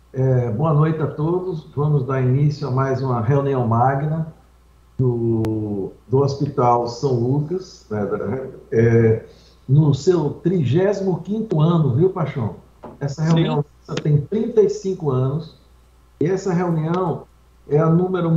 Boa noite a todos. Vamos dar início a mais uma reunião magna do Hospital São Lucas, né, no seu 35º ano, viu, Paixão? Essa Sim, reunião tem 35 anos e essa reunião é a número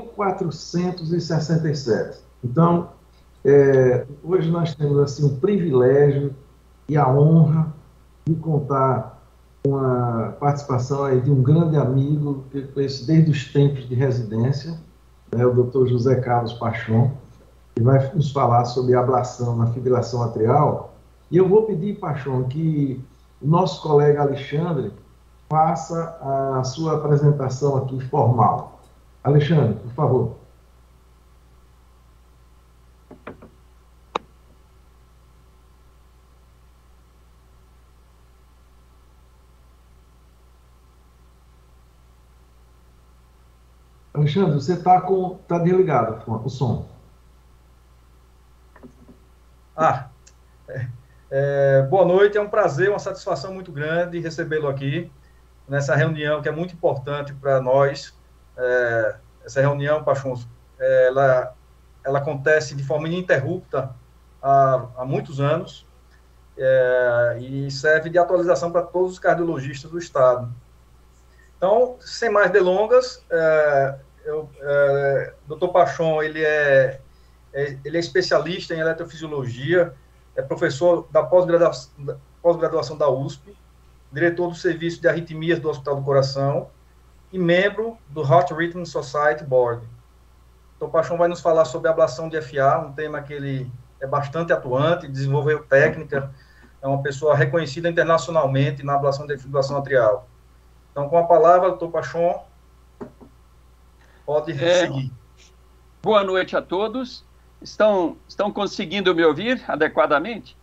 1467. Então, hoje nós temos assim o privilégio e a honra de contar com a participação aí de um grande amigo que eu conheço desde os tempos de residência, né, o Dr. José Carlos Pachon, que vai nos falar sobre ablação na fibrilação atrial. E eu vou pedir, Pachon, que o nosso colega Alexandre faça a sua apresentação aqui formal. Alexandre, por favor. Alexandre, você tá desligado o som. Ah, boa noite, é um prazer, uma satisfação muito grande recebê-lo aqui nessa reunião que é muito importante para nós. Essa reunião, Pachon, ela acontece de forma ininterrupta há muitos anos e serve de atualização para todos os cardiologistas do Estado. Então, sem mais delongas, Dr. Pachon, ele é especialista em eletrofisiologia, é professor da pós-graduação da USP, diretor do Serviço de Arritmias do Hospital do Coração e membro do Heart Rhythm Society Board. Dr. Pachon vai nos falar sobre a ablação de FA, um tema que ele é bastante atuante, desenvolveu técnica, é uma pessoa reconhecida internacionalmente na ablação de fibrilação atrial. Então, com a palavra, Dr. Pachon, pode seguir. boa noite a todos. Estão conseguindo me ouvir adequadamente?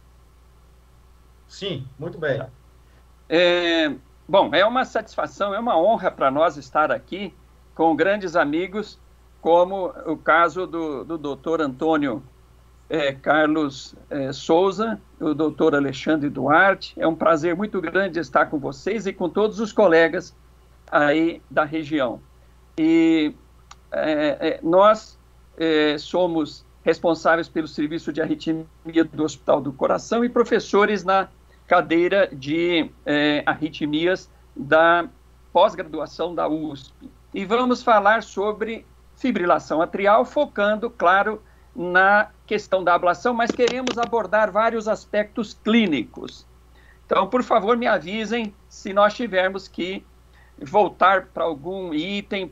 Sim, muito bem. Bom, é uma satisfação, é uma honra para nós estar aqui com grandes amigos, como o caso do Dr. Antônio Carlos Souza, o Dr. Alexandre Duarte. É um prazer muito grande estar com vocês e com todos os colegas aí da região. E nós somos responsáveis pelo serviço de arritmia do Hospital do Coração e professores na cadeira de arritmias da pós-graduação da USP. E vamos falar sobre fibrilação atrial, focando, claro, na questão da ablação, mas queremos abordar vários aspectos clínicos. Então, por favor, me avisem se nós tivermos que voltar para algum item,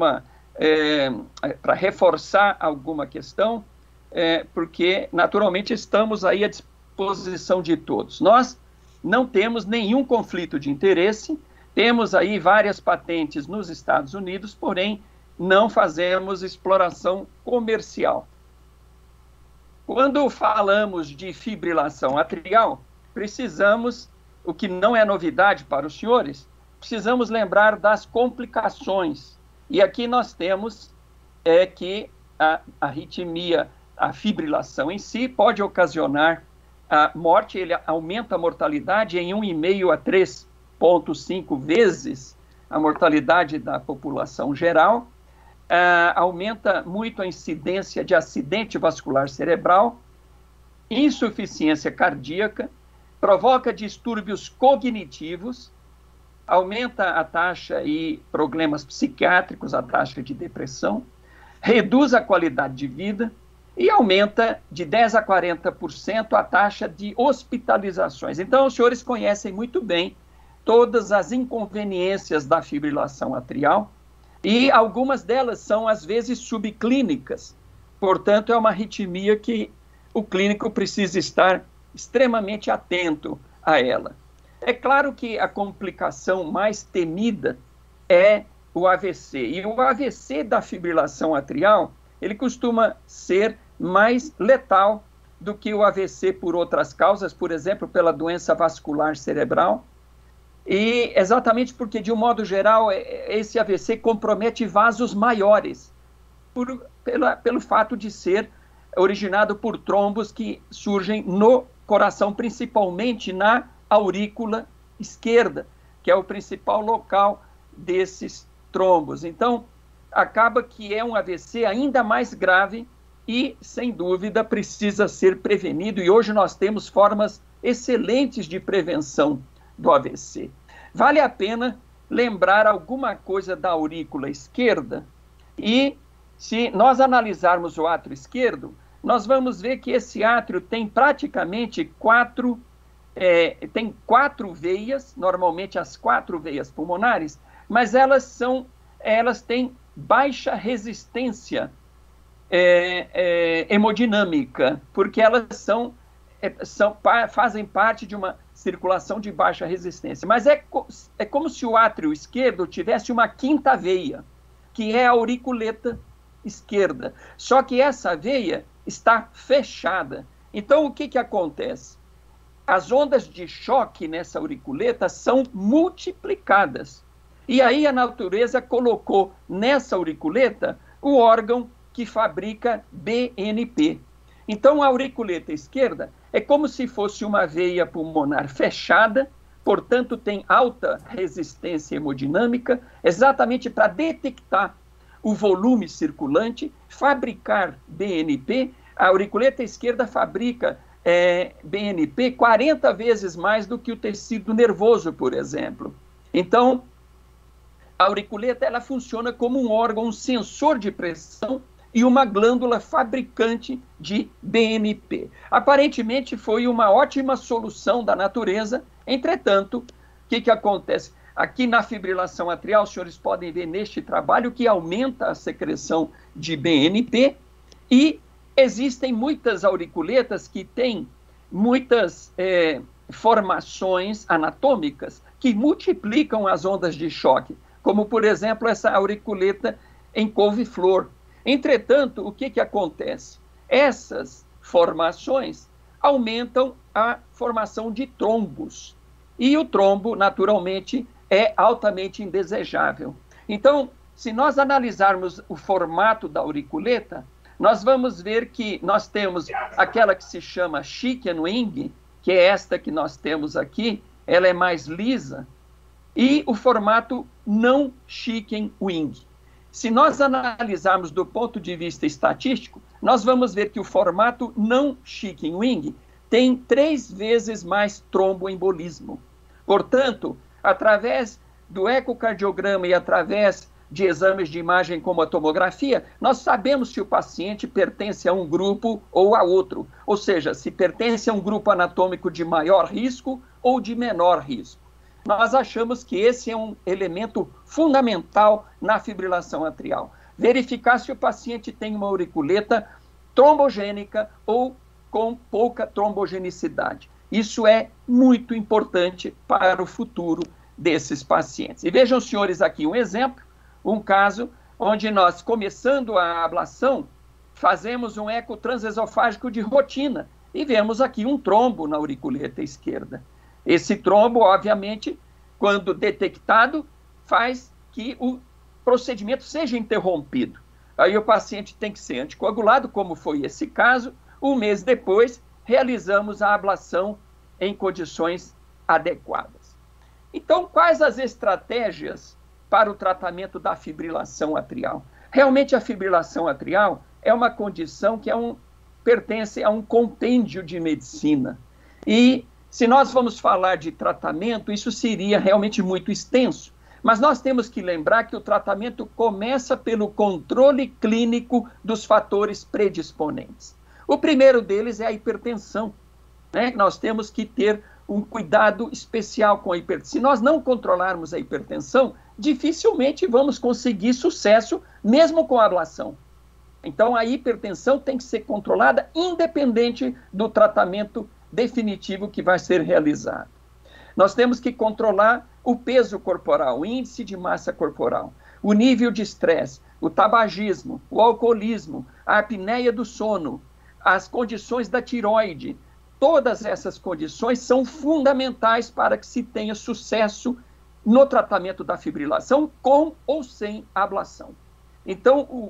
para reforçar alguma questão, porque, naturalmente, estamos aí à disposição de todos. Nós não temos nenhum conflito de interesse, temos aí várias patentes nos Estados Unidos, porém, não fazemos exploração comercial. Quando falamos de fibrilação atrial, precisamos, o que não é novidade para os senhores, precisamos lembrar das complicações. E aqui nós temos que a arritmia, a fibrilação em si, pode ocasionar a morte, ele aumenta a mortalidade em 1,5 a 3,5 vezes a mortalidade da população geral, aumenta muito a incidência de acidente vascular cerebral, insuficiência cardíaca, provoca distúrbios cognitivos, aumenta a taxa e problemas psiquiátricos, a taxa de depressão, reduz a qualidade de vida e aumenta de 10% a 40% a taxa de hospitalizações. Então, os senhores conhecem muito bem todas as inconveniências da fibrilação atrial e algumas delas são, às vezes, subclínicas. Portanto, é uma arritmia que o clínico precisa estar extremamente atento a ela. É claro que a complicação mais temida é o AVC. E o AVC da fibrilação atrial, ele costuma ser mais letal do que o AVC por outras causas, por exemplo, pela doença vascular cerebral. E exatamente porque, de um modo geral, esse AVC compromete vasos maiores, pelo fato de ser originado por trombos que surgem no coração, principalmente na aurícula esquerda, que é o principal local desses trombos. Então, acaba que é um AVC ainda mais grave e, sem dúvida, precisa ser prevenido. E hoje nós temos formas excelentes de prevenção do AVC. Vale a pena lembrar alguma coisa da aurícula esquerda, e se nós analisarmos o átrio esquerdo, nós vamos ver que esse átrio tem praticamente quatro veias, normalmente as 4 veias pulmonares, mas elas têm baixa resistência hemodinâmica, porque elas fazem parte de uma circulação de baixa resistência. Mas é como se o átrio esquerdo tivesse uma 5ª veia, que é a auriculeta esquerda. Só que essa veia está fechada. Então, o que acontece? As ondas de choque nessa auriculeta são multiplicadas. E aí a natureza colocou nessa auriculeta o órgão que fabrica BNP. Então, a auriculeta esquerda é como se fosse uma veia pulmonar fechada, portanto, tem alta resistência hemodinâmica, exatamente para detectar o volume circulante, fabricar BNP. A auriculeta esquerda fabrica BNP 40 vezes mais do que o tecido nervoso, por exemplo. Então, a auriculeta ela funciona como um órgão, um sensor de pressão e uma glândula fabricante de BNP. Aparentemente foi uma ótima solução da natureza. Entretanto, o que acontece? Aqui na fibrilação atrial, os senhores podem ver neste trabalho que aumenta a secreção de BNP, e existem muitas auriculetas que têm muitas formações anatômicas que multiplicam as ondas de choque, como, por exemplo, essa auriculeta em couve-flor. Entretanto, o que acontece? Essas formações aumentam a formação de trombos, e o trombo, naturalmente, é altamente indesejável. Então, se nós analisarmos o formato da auriculeta, nós vamos ver que nós temos aquela que se chama chicken wing, que é esta que nós temos aqui, ela é mais lisa, e o formato não chicken wing. Se nós analisarmos do ponto de vista estatístico, nós vamos ver que o formato não chicken wing tem 3 vezes mais tromboembolismo. Portanto, através do ecocardiograma e através de exames de imagem como a tomografia, nós sabemos se o paciente pertence a um grupo ou a outro, ou seja, se pertence a um grupo anatômico de maior risco ou de menor risco. Nós achamos que esse é um elemento fundamental na fibrilação atrial. Verificar se o paciente tem uma auriculeta trombogênica ou com pouca trombogenicidade. Isso é muito importante para o futuro desses pacientes. E vejam, senhores, aqui um exemplo, um caso onde nós, começando a ablação, fazemos um eco transesofágico de rotina e vemos aqui um trombo na auriculeta esquerda. Esse trombo, obviamente, quando detectado, faz que o procedimento seja interrompido. Aí o paciente tem que ser anticoagulado, como foi esse caso. Um mês depois, realizamos a ablação em condições adequadas. Então, quais as estratégias para o tratamento da fibrilação atrial? Realmente, a fibrilação atrial é uma condição que pertence a um compêndio de medicina. E se nós vamos falar de tratamento, isso seria realmente muito extenso. Mas nós temos que lembrar que o tratamento começa pelo controle clínico dos fatores predisponentes. O primeiro deles é a hipertensão, né? Nós temos que ter um cuidado especial com a hipertensão. Se nós não controlarmos a hipertensão, dificilmente vamos conseguir sucesso, mesmo com a ablação. Então, a hipertensão tem que ser controlada independente do tratamento definitivo que vai ser realizado. Nós temos que controlar o peso corporal, o índice de massa corporal, o nível de estresse, o tabagismo, o alcoolismo, a apneia do sono, as condições da tireoide. Todas essas condições são fundamentais para que se tenha sucesso no tratamento da fibrilação, com ou sem ablação. Então,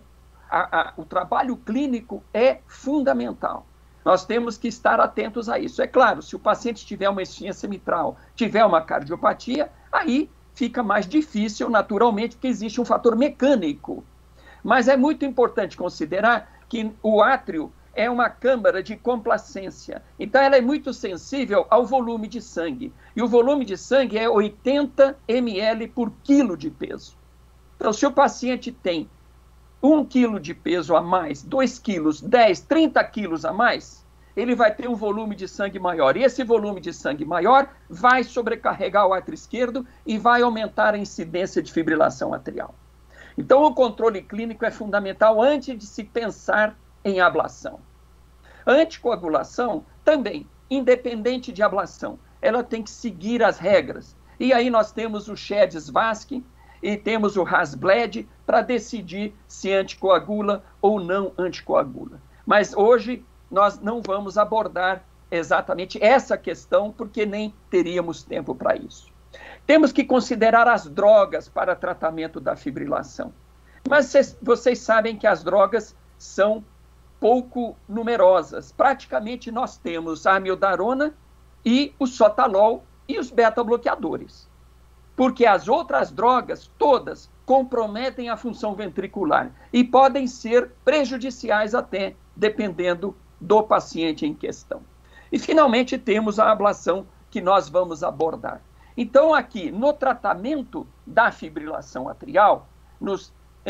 o trabalho clínico é fundamental. Nós temos que estar atentos a isso. É claro, se o paciente tiver uma insuficiência mitral, tiver uma cardiopatia, Aí fica mais difícil, naturalmente, porque existe um fator mecânico. Mas é muito importante considerar que o átrio é uma câmara de complacência. Então, ela é muito sensível ao volume de sangue. E o volume de sangue é 80 ml por quilo de peso. Então, se o paciente tem 1 quilo de peso a mais, 2 quilos, 10, 30 quilos a mais, ele vai ter um volume de sangue maior. E esse volume de sangue maior vai sobrecarregar o átrio esquerdo e vai aumentar a incidência de fibrilação atrial. Então, o controle clínico é fundamental antes de se pensar em ablação. A anticoagulação também, independente de ablação, ela tem que seguir as regras. E aí nós temos o Shed-Svaski e temos o Hasbled para decidir se anticoagula ou não anticoagula. Mas hoje nós não vamos abordar exatamente essa questão, porque nem teríamos tempo para isso. Temos que considerar as drogas para tratamento da fibrilação. Mas vocês sabem que as drogas são pouco numerosas. Praticamente nós temos a amiodarona e o sotalol e os beta-bloqueadores. Porque as outras drogas, todas, comprometem a função ventricular e podem ser prejudiciais até, dependendo do paciente em questão. E, finalmente, temos a ablação que nós vamos abordar. Então, aqui, no tratamento da fibrilação atrial, nos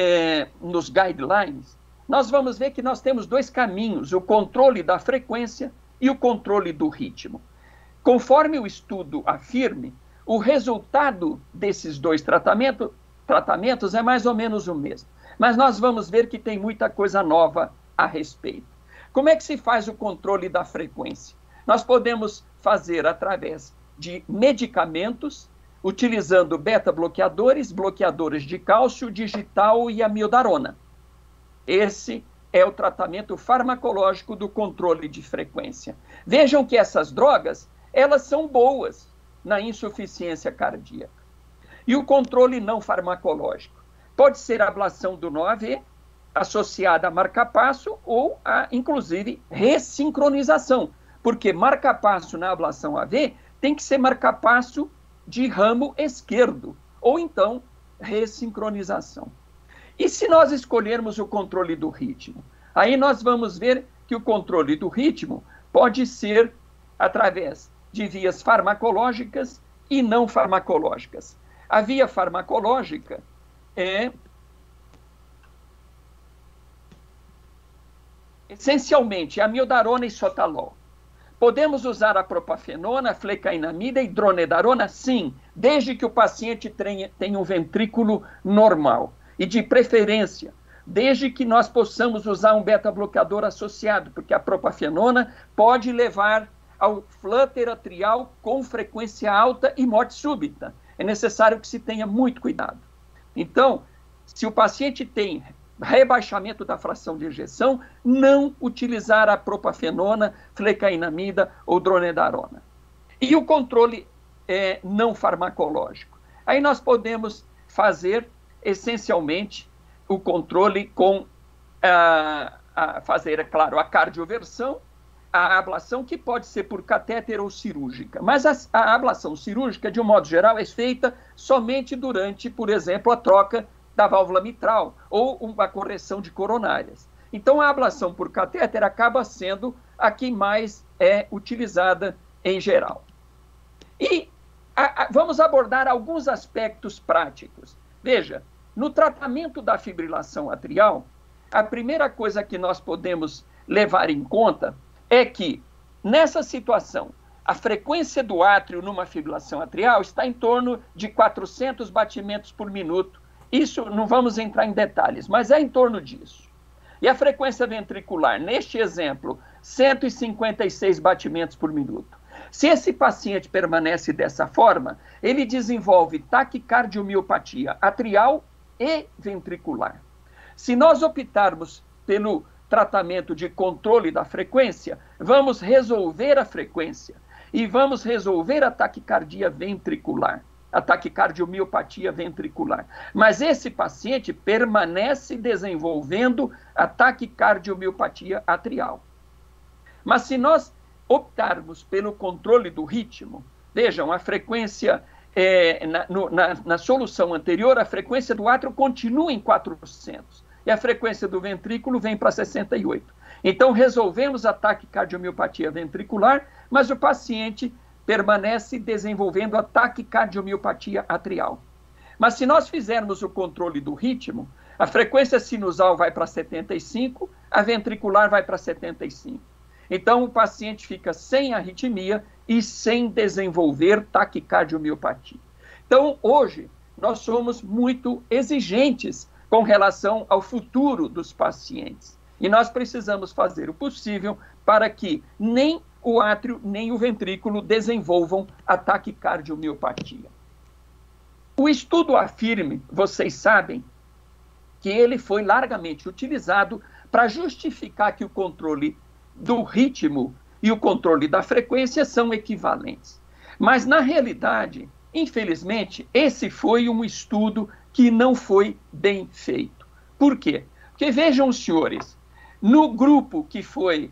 guidelines, nós vamos ver que nós temos 2 caminhos, o controle da frequência e o controle do ritmo. Conforme o estudo afirme, o resultado desses 2 tratamentos é mais ou menos o mesmo. Mas nós vamos ver que tem muita coisa nova a respeito. Como é que se faz o controle da frequência? Nós podemos fazer através de medicamentos, utilizando beta-bloqueadores, bloqueadores de cálcio, digital e amiodarona. Esse é o tratamento farmacológico do controle de frequência. Vejam que essas drogas, elas são boas na insuficiência cardíaca. E o controle não farmacológico pode ser a ablação do NOAV, associada a marcapasso ou a, inclusive, ressincronização, porque marcapasso na ablação AV tem que ser marcapasso de ramo esquerdo, ou então ressincronização. E se nós escolhermos o controle do ritmo? Aí nós vamos ver que o controle do ritmo pode ser através de vias farmacológicas e não farmacológicas. A via farmacológica é essencialmente amiodarona e sotalol. Podemos usar a propafenona, flecainamida e dronedarona? Sim, desde que o paciente tenha um ventrículo normal. E, de preferência, desde que nós possamos usar um beta-bloqueador associado, porque a propafenona pode levar ao flutter atrial com frequência alta e morte súbita. É necessário que se tenha muito cuidado. Então, se o paciente tem rebaixamento da fração de ejeção, não utilizar a propafenona, flecainamida ou dronedarona. E o controle não farmacológico. Aí nós podemos fazer essencialmente o controle com fazer, é claro, a cardioversão, a ablação, que pode ser por catéter ou cirúrgica. Mas a ablação cirúrgica, de um modo geral, é feita somente durante, por exemplo, a troca da válvula mitral ou uma correção de coronárias. Então, a ablação por catéter acaba sendo a que mais é utilizada em geral. E vamos abordar alguns aspectos práticos. Veja, no tratamento da fibrilação atrial, a primeira coisa que nós podemos levar em conta é que, nessa situação, a frequência do átrio numa fibrilação atrial está em torno de 400 batimentos por minuto. Isso não vamos entrar em detalhes, mas é em torno disso. E a frequência ventricular, neste exemplo, 156 batimentos por minuto. Se esse paciente permanece dessa forma, ele desenvolve taquicardiomiopatía atrial e ventricular. Se nós optarmos pelo tratamento de controle da frequência, vamos resolver a frequência e vamos resolver a taquicardia ventricular, a taquicardiomiopatía ventricular. Mas esse paciente permanece desenvolvendo a taquicardiomiopatía atrial. Mas se nós optarmos pelo controle do ritmo, vejam, a frequência na solução anterior, a frequência do átrio continua em 400 e a frequência do ventrículo vem para 68. Então, resolvemos a taquicardiomiopatía ventricular, mas o paciente permanece desenvolvendo a taquicardiomiopatía atrial. Mas se nós fizermos o controle do ritmo, a frequência sinusal vai para 75, a ventricular vai para 75. Então, o paciente fica sem arritmia e sem desenvolver taquicardiomiopatía. Então, hoje, nós somos muito exigentes com relação ao futuro dos pacientes. E nós precisamos fazer o possível para que nem o átrio, nem o ventrículo desenvolvam a taquicardiomiopatía. O estudo AFIRME, vocês sabem, que ele foi largamente utilizado para justificar que o controle do ritmo e o controle da frequência são equivalentes. Mas, na realidade, infelizmente, esse foi um estudo que não foi bem feito. Por quê? Porque, vejam, senhores, no grupo que foi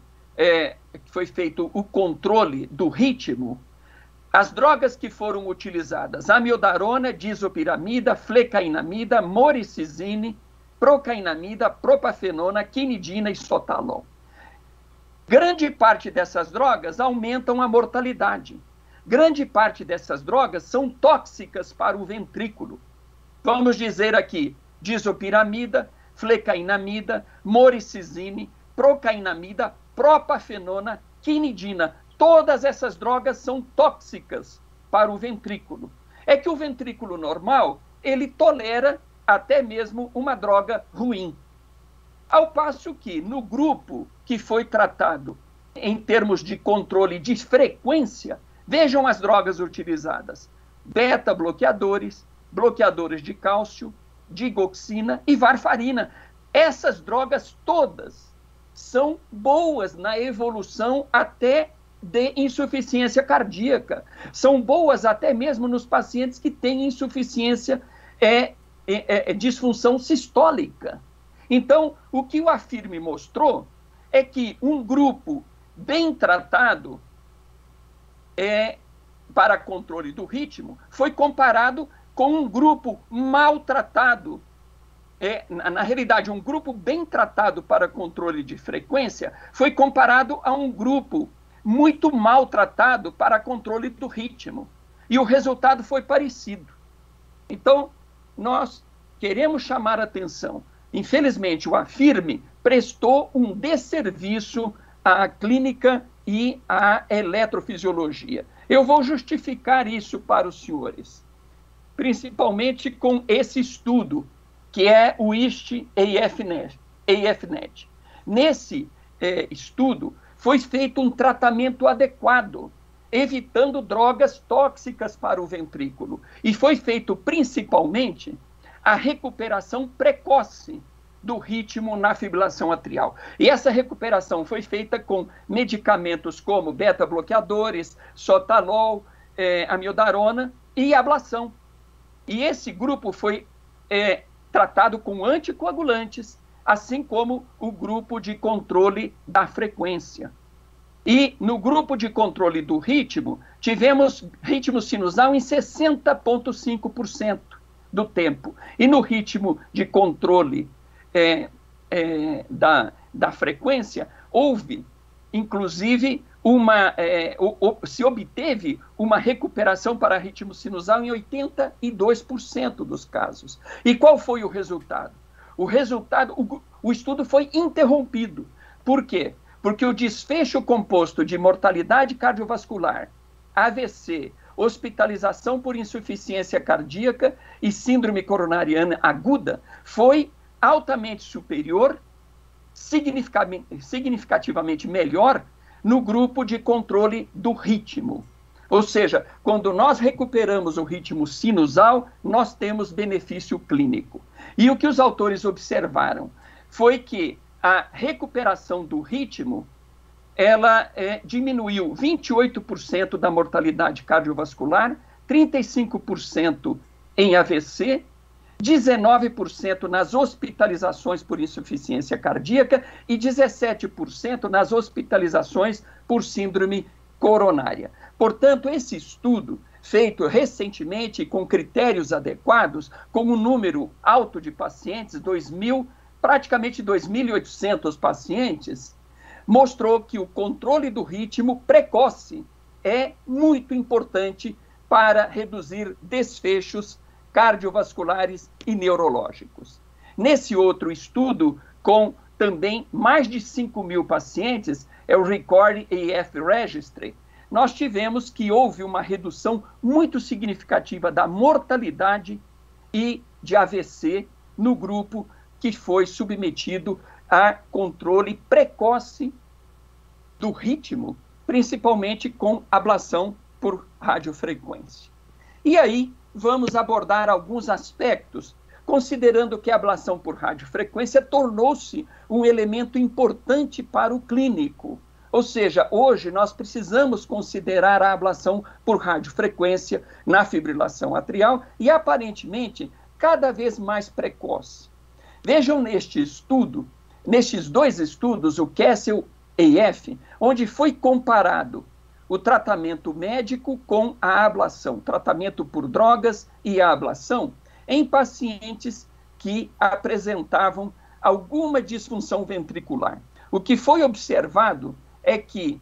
feito o controle do ritmo, as drogas que foram utilizadas, amiodarona, disopiramida, flecainamida, moricizine, procainamida, propafenona, quinidina e sotalol. Grande parte dessas drogas aumentam a mortalidade. Grande parte dessas drogas são tóxicas para o ventrículo. Vamos dizer aqui, disopiramida, flecainamida, moricizine, procainamida, propafenona, quinidina. Todas essas drogas são tóxicas para o ventrículo. É que o ventrículo normal, ele tolera até mesmo uma droga ruim. Ao passo que, no grupo que foi tratado em termos de controle de frequência, vejam as drogas utilizadas: beta-bloqueadores, bloqueadores de cálcio, digoxina e varfarina. Essas drogas todas são boas na evolução até de insuficiência cardíaca. São boas até mesmo nos pacientes que têm insuficiência, disfunção sistólica. Então, o que o AFIRME mostrou é que um grupo bem tratado para controle do ritmo foi comparado com um grupo maltratado. Na realidade, um grupo bem tratado para controle de frequência foi comparado a um grupo muito maltratado para controle do ritmo. E o resultado foi parecido. Então, nós queremos chamar a atenção. Infelizmente, o AFIRME prestou um desserviço à clínica e à eletrofisiologia. Eu vou justificar isso para os senhores, principalmente com esse estudo, que é o IST-AFNet. Nesse estudo, foi feito um tratamento adequado, evitando drogas tóxicas para o ventrículo. E foi feito, principalmente, a recuperação precoce do ritmo na fibrilação atrial. E essa recuperação foi feita com medicamentos como beta-bloqueadores, sotalol, amiodarona e ablação. E esse grupo foi tratado com anticoagulantes, assim como o grupo de controle da frequência. E no grupo de controle do ritmo, tivemos ritmo sinusal em 60,5% do tempo. E no ritmo de controle da frequência, houve, inclusive, se obteve uma recuperação para ritmo sinusal em 82% dos casos. E qual foi o resultado? O estudo foi interrompido. Por quê? Porque o desfecho composto de mortalidade cardiovascular, AVC, hospitalização por insuficiência cardíaca e síndrome coronariana aguda foi altamente superior, significativamente melhor, no grupo de controle do ritmo. Ou seja, quando nós recuperamos o ritmo sinusal, nós temos benefício clínico. E o que os autores observaram foi que a recuperação do ritmo, ela diminuiu 28% da mortalidade cardiovascular, 35% em AVC, 19% nas hospitalizações por insuficiência cardíaca e 17% nas hospitalizações por síndrome coronária. Portanto, esse estudo feito recentemente com critérios adequados, com um número alto de pacientes, 2.000, praticamente 2.800 pacientes, mostrou que o controle do ritmo precoce é muito importante para reduzir desfechos cardiovasculares e neurológicos. Nesse outro estudo, com também mais de 5.000 pacientes, é o Record AF Registry, nós tivemos que houve uma redução muito significativa da mortalidade e de AVC no grupo que foi submetido a controle precoce do ritmo, principalmente com ablação por radiofrequência. E aí, vamos abordar alguns aspectos, considerando que a ablação por radiofrequência tornou-se um elemento importante para o clínico. Ou seja, hoje nós precisamos considerar a ablação por radiofrequência na fibrilação atrial e, aparentemente, cada vez mais precoce. Vejam nestes dois estudos, o Castle AF, onde foi comparado o tratamento médico com a ablação, tratamento por drogas e a ablação, em pacientes que apresentavam alguma disfunção ventricular. O que foi observado é que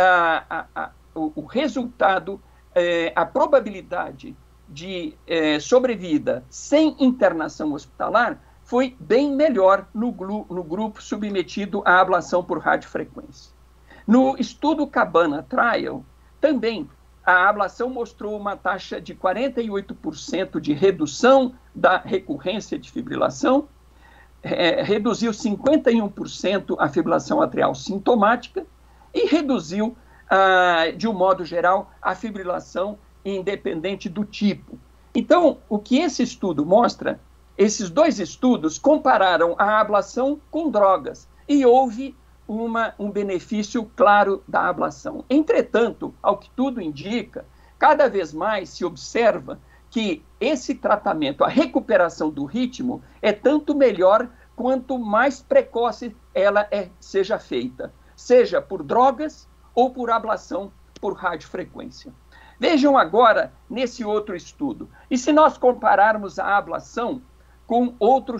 o resultado, a probabilidade de sobrevida sem internação hospitalar foi bem melhor no grupo submetido à ablação por radiofrequência. No estudo Cabana Trial, também a ablação mostrou uma taxa de 48% de redução da recorrência de fibrilação, reduziu 51% a fibrilação atrial sintomática e reduziu, de um modo geral, a fibrilação independente do tipo. Então, o que esse estudo mostra, esses dois estudos compararam a ablação com drogas e houve um benefício claro da ablação. Entretanto, ao que tudo indica, cada vez mais se observa que esse tratamento, a recuperação do ritmo, é tanto melhor quanto mais precoce ela seja feita, seja por drogas ou por ablação por radiofrequência. Vejam agora nesse outro estudo. E se nós compararmos a ablação com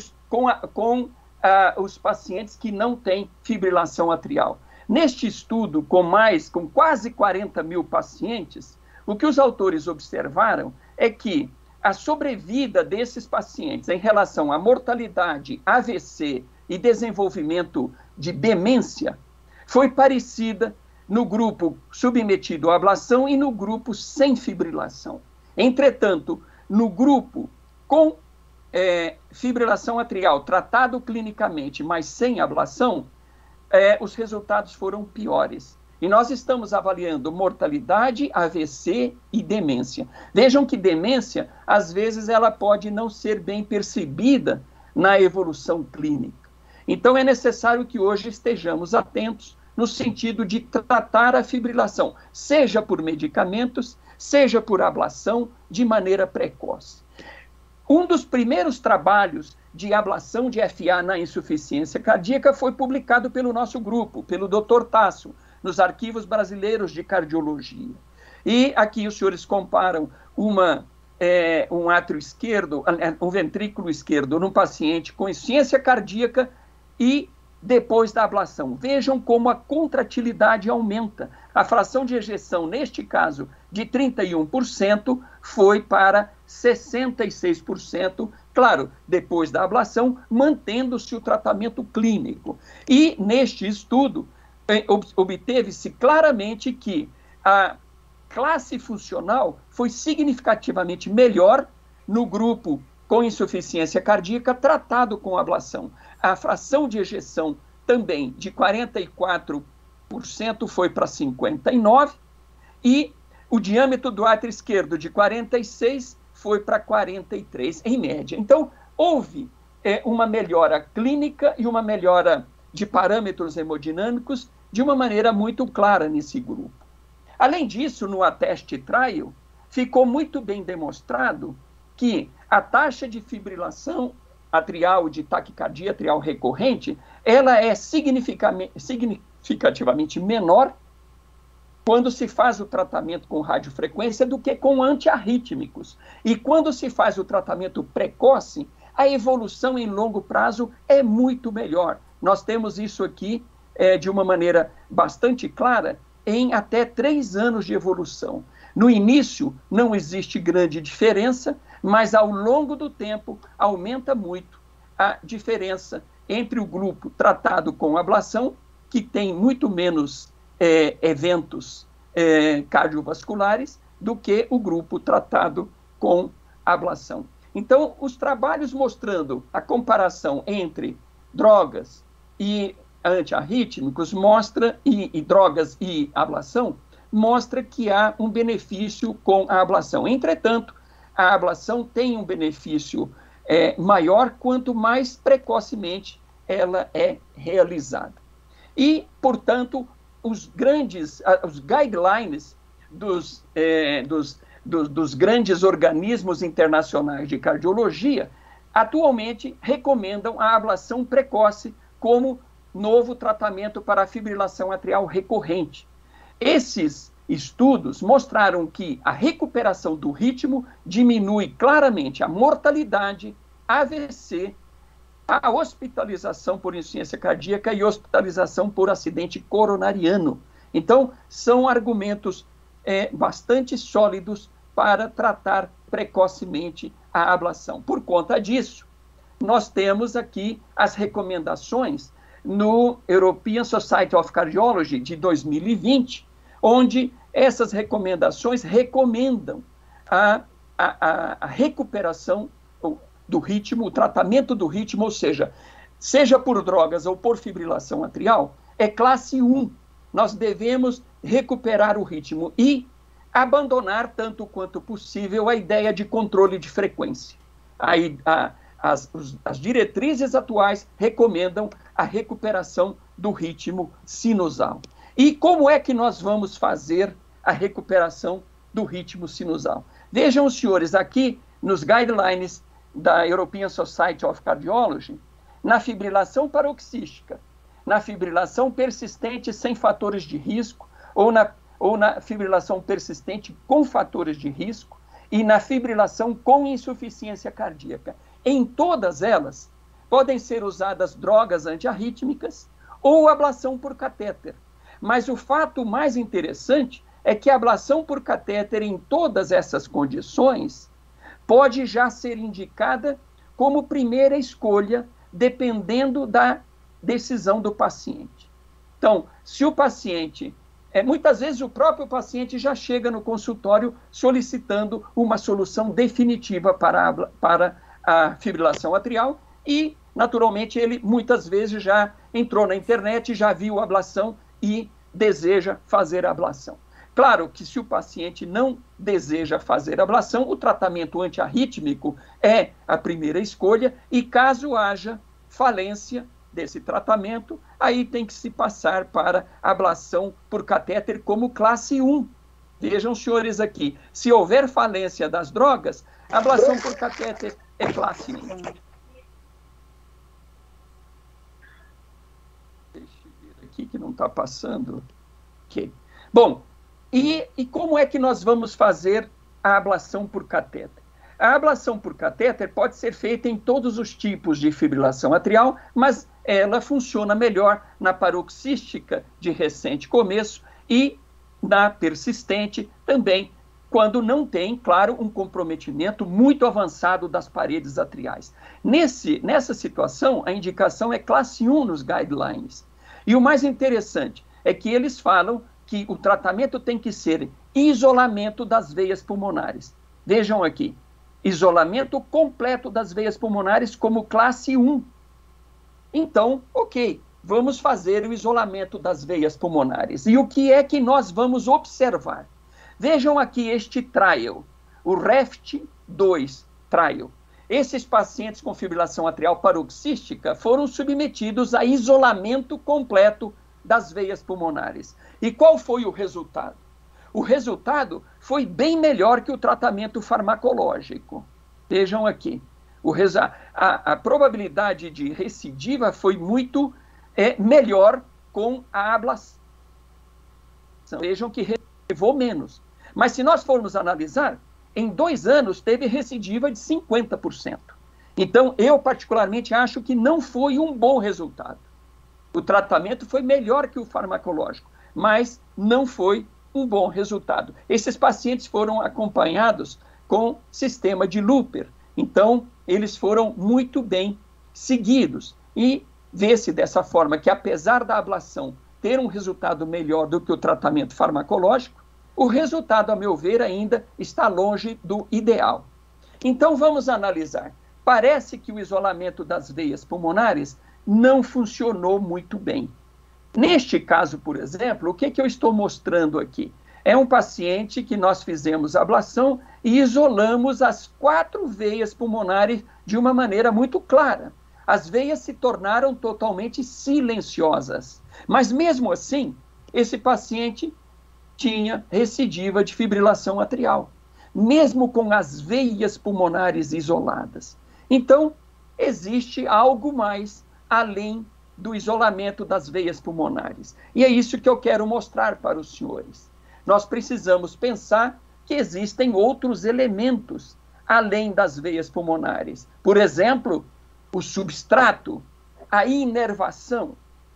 os pacientes que não têm fibrilação atrial. Neste estudo, com quase 40.000 pacientes, o que os autores observaram é que a sobrevida desses pacientes em relação à mortalidade, AVC e desenvolvimento de demência foi parecida no grupo submetido à ablação e no grupo sem fibrilação. Entretanto, no grupo com fibrilação atrial tratado clinicamente, mas sem ablação, os resultados foram piores. E nós estamos avaliando mortalidade, AVC e demência. Vejam que demência, às vezes, ela pode não ser bem percebida na evolução clínica. Então, é necessário que hoje estejamos atentos no sentido de tratar a fibrilação, seja por medicamentos, seja por ablação, de maneira precoce. Um dos primeiros trabalhos de ablação de FA na insuficiência cardíaca foi publicado pelo nosso grupo, pelo Dr. Tasso, nos arquivos brasileiros de cardiologia. E aqui os senhores comparam um átrio esquerdo, um ventrículo esquerdo num paciente com insuficiência cardíaca e depois da ablação. Vejam como a contratilidade aumenta. A fração de ejeção, neste caso, de 31%, foi para 66%, claro, depois da ablação, mantendo-se o tratamento clínico. E, neste estudo, obteve-se claramente que a classe funcional foi significativamente melhor no grupo com insuficiência cardíaca tratado com ablação. A fração de ejeção também de 44% foi para 59% e o diâmetro do átrio esquerdo de 46 foi para 43 em média. Então, houve uma melhora clínica e uma melhora de parâmetros hemodinâmicos de uma maneira muito clara nesse grupo. Além disso, no ATTEST Trial, ficou muito bem demonstrado que a taxa de fibrilação atrial, de taquicardia atrial recorrente, ela é significativamente menor quando se faz o tratamento com radiofrequência do que com antiarrítmicos. E quando se faz o tratamento precoce, a evolução em longo prazo é muito melhor. Nós temos isso aqui de uma maneira bastante clara em até 3 anos de evolução. No início, não existe grande diferença, mas ao longo do tempo aumenta muito a diferença entre o grupo tratado com ablação, que tem muito menos eventos cardiovasculares, do que o grupo tratado com ablação. Então, os trabalhos mostrando a comparação entre drogas e antiarrítmicos e drogas e ablação, mostra que há um benefício com a ablação. Entretanto, a ablação tem um benefício maior quanto mais precocemente ela é realizada. E, portanto, os guidelines dos grandes organismos internacionais de cardiologia atualmente recomendam a ablação precoce como novo tratamento para a fibrilação atrial recorrente. Esses estudos mostraram que a recuperação do ritmo diminui claramente a mortalidade, AVC, a hospitalização por insuficiência cardíaca e hospitalização por acidente coronariano. Então, são argumentos bastante sólidos para tratar precocemente a ablação. Por conta disso, nós temos aqui as recomendações no European Society of Cardiology de 2020, onde essas recomendações recomendam a recuperação do ritmo, o tratamento do ritmo, ou seja por drogas ou por fibrilação atrial, é classe 1. Nós devemos recuperar o ritmo e abandonar, tanto quanto possível, a ideia de controle de frequência. As diretrizes atuais recomendam a recuperação do ritmo sinusal. E como é que nós vamos fazer a recuperação do ritmo sinusal? Vejam, senhores, aqui nos guidelines da European Society of Cardiology, na fibrilação paroxística, na fibrilação persistente sem fatores de risco, ou na fibrilação persistente com fatores de risco, e na fibrilação com insuficiência cardíaca. Em todas elas, podem ser usadas drogas antiarrítmicas ou ablação por catéter. Mas o fato mais interessante é que a ablação por catéter, em todas essas condições, pode já ser indicada como primeira escolha, dependendo da decisão do paciente. Então, se o paciente... muitas vezes o próprio paciente já chega no consultório solicitando uma solução definitiva para a fibrilação atrial e, naturalmente, ele muitas vezes já entrou na internet, já viu a ablação e deseja fazer a ablação. Claro que se o paciente não deseja fazer a ablação, o tratamento antiarrítmico é a primeira escolha e, caso haja falência desse tratamento, aí tem que se passar para ablação por catéter como classe 1. Vejam, senhores, aqui, se houver falência das drogas, a ablação por catéter é classe 1. Deixa eu ver aqui que não está passando. Ok. Bom, e como é que nós vamos fazer a ablação por catéter? A ablação por catéter pode ser feita em todos os tipos de fibrilação atrial, mas ela funciona melhor na paroxística de recente começo e na persistente também, quando não tem, claro, um comprometimento muito avançado das paredes atriais. Nessa situação, a indicação é classe 1 nos guidelines. E o mais interessante é que eles falam que o tratamento tem que ser isolamento das veias pulmonares. Vejam aqui, isolamento completo das veias pulmonares como classe 1. Então, ok, vamos fazer o isolamento das veias pulmonares. E o que é que nós vamos observar? Vejam aqui este trial, o REFT-2 trial. Esses pacientes com fibrilação atrial paroxística foram submetidos a isolamento completo das veias pulmonares. E qual foi o resultado? O resultado foi bem melhor que o tratamento farmacológico. Vejam aqui. A probabilidade de recidiva foi muito melhor com a ablação ablação. Vejam que levou menos. Mas se nós formos analisar, em 2 anos teve recidiva de 50%. Então, eu particularmente acho que não foi um bom resultado. O tratamento foi melhor que o farmacológico, mas não foi um bom resultado. Esses pacientes foram acompanhados com sistema de Looper. Então, eles foram muito bem seguidos. E vê-se dessa forma que, apesar da ablação ter um resultado melhor do que o tratamento farmacológico, o resultado, a meu ver, ainda está longe do ideal. Então, vamos analisar. Parece que o isolamento das veias pulmonares não funcionou muito bem. Neste caso, por exemplo, o que eu estou mostrando aqui? É um paciente que nós fizemos ablação e isolamos as 4 veias pulmonares de uma maneira muito clara. As veias se tornaram totalmente silenciosas. Mas mesmo assim, esse paciente tinha recidiva de fibrilação atrial, mesmo com as veias pulmonares isoladas. Então, existe algo mais além do isolamento das veias pulmonares. E é isso que eu quero mostrar para os senhores. Nós precisamos pensar que existem outros elementos além das veias pulmonares. Por exemplo, o substrato, a inervação,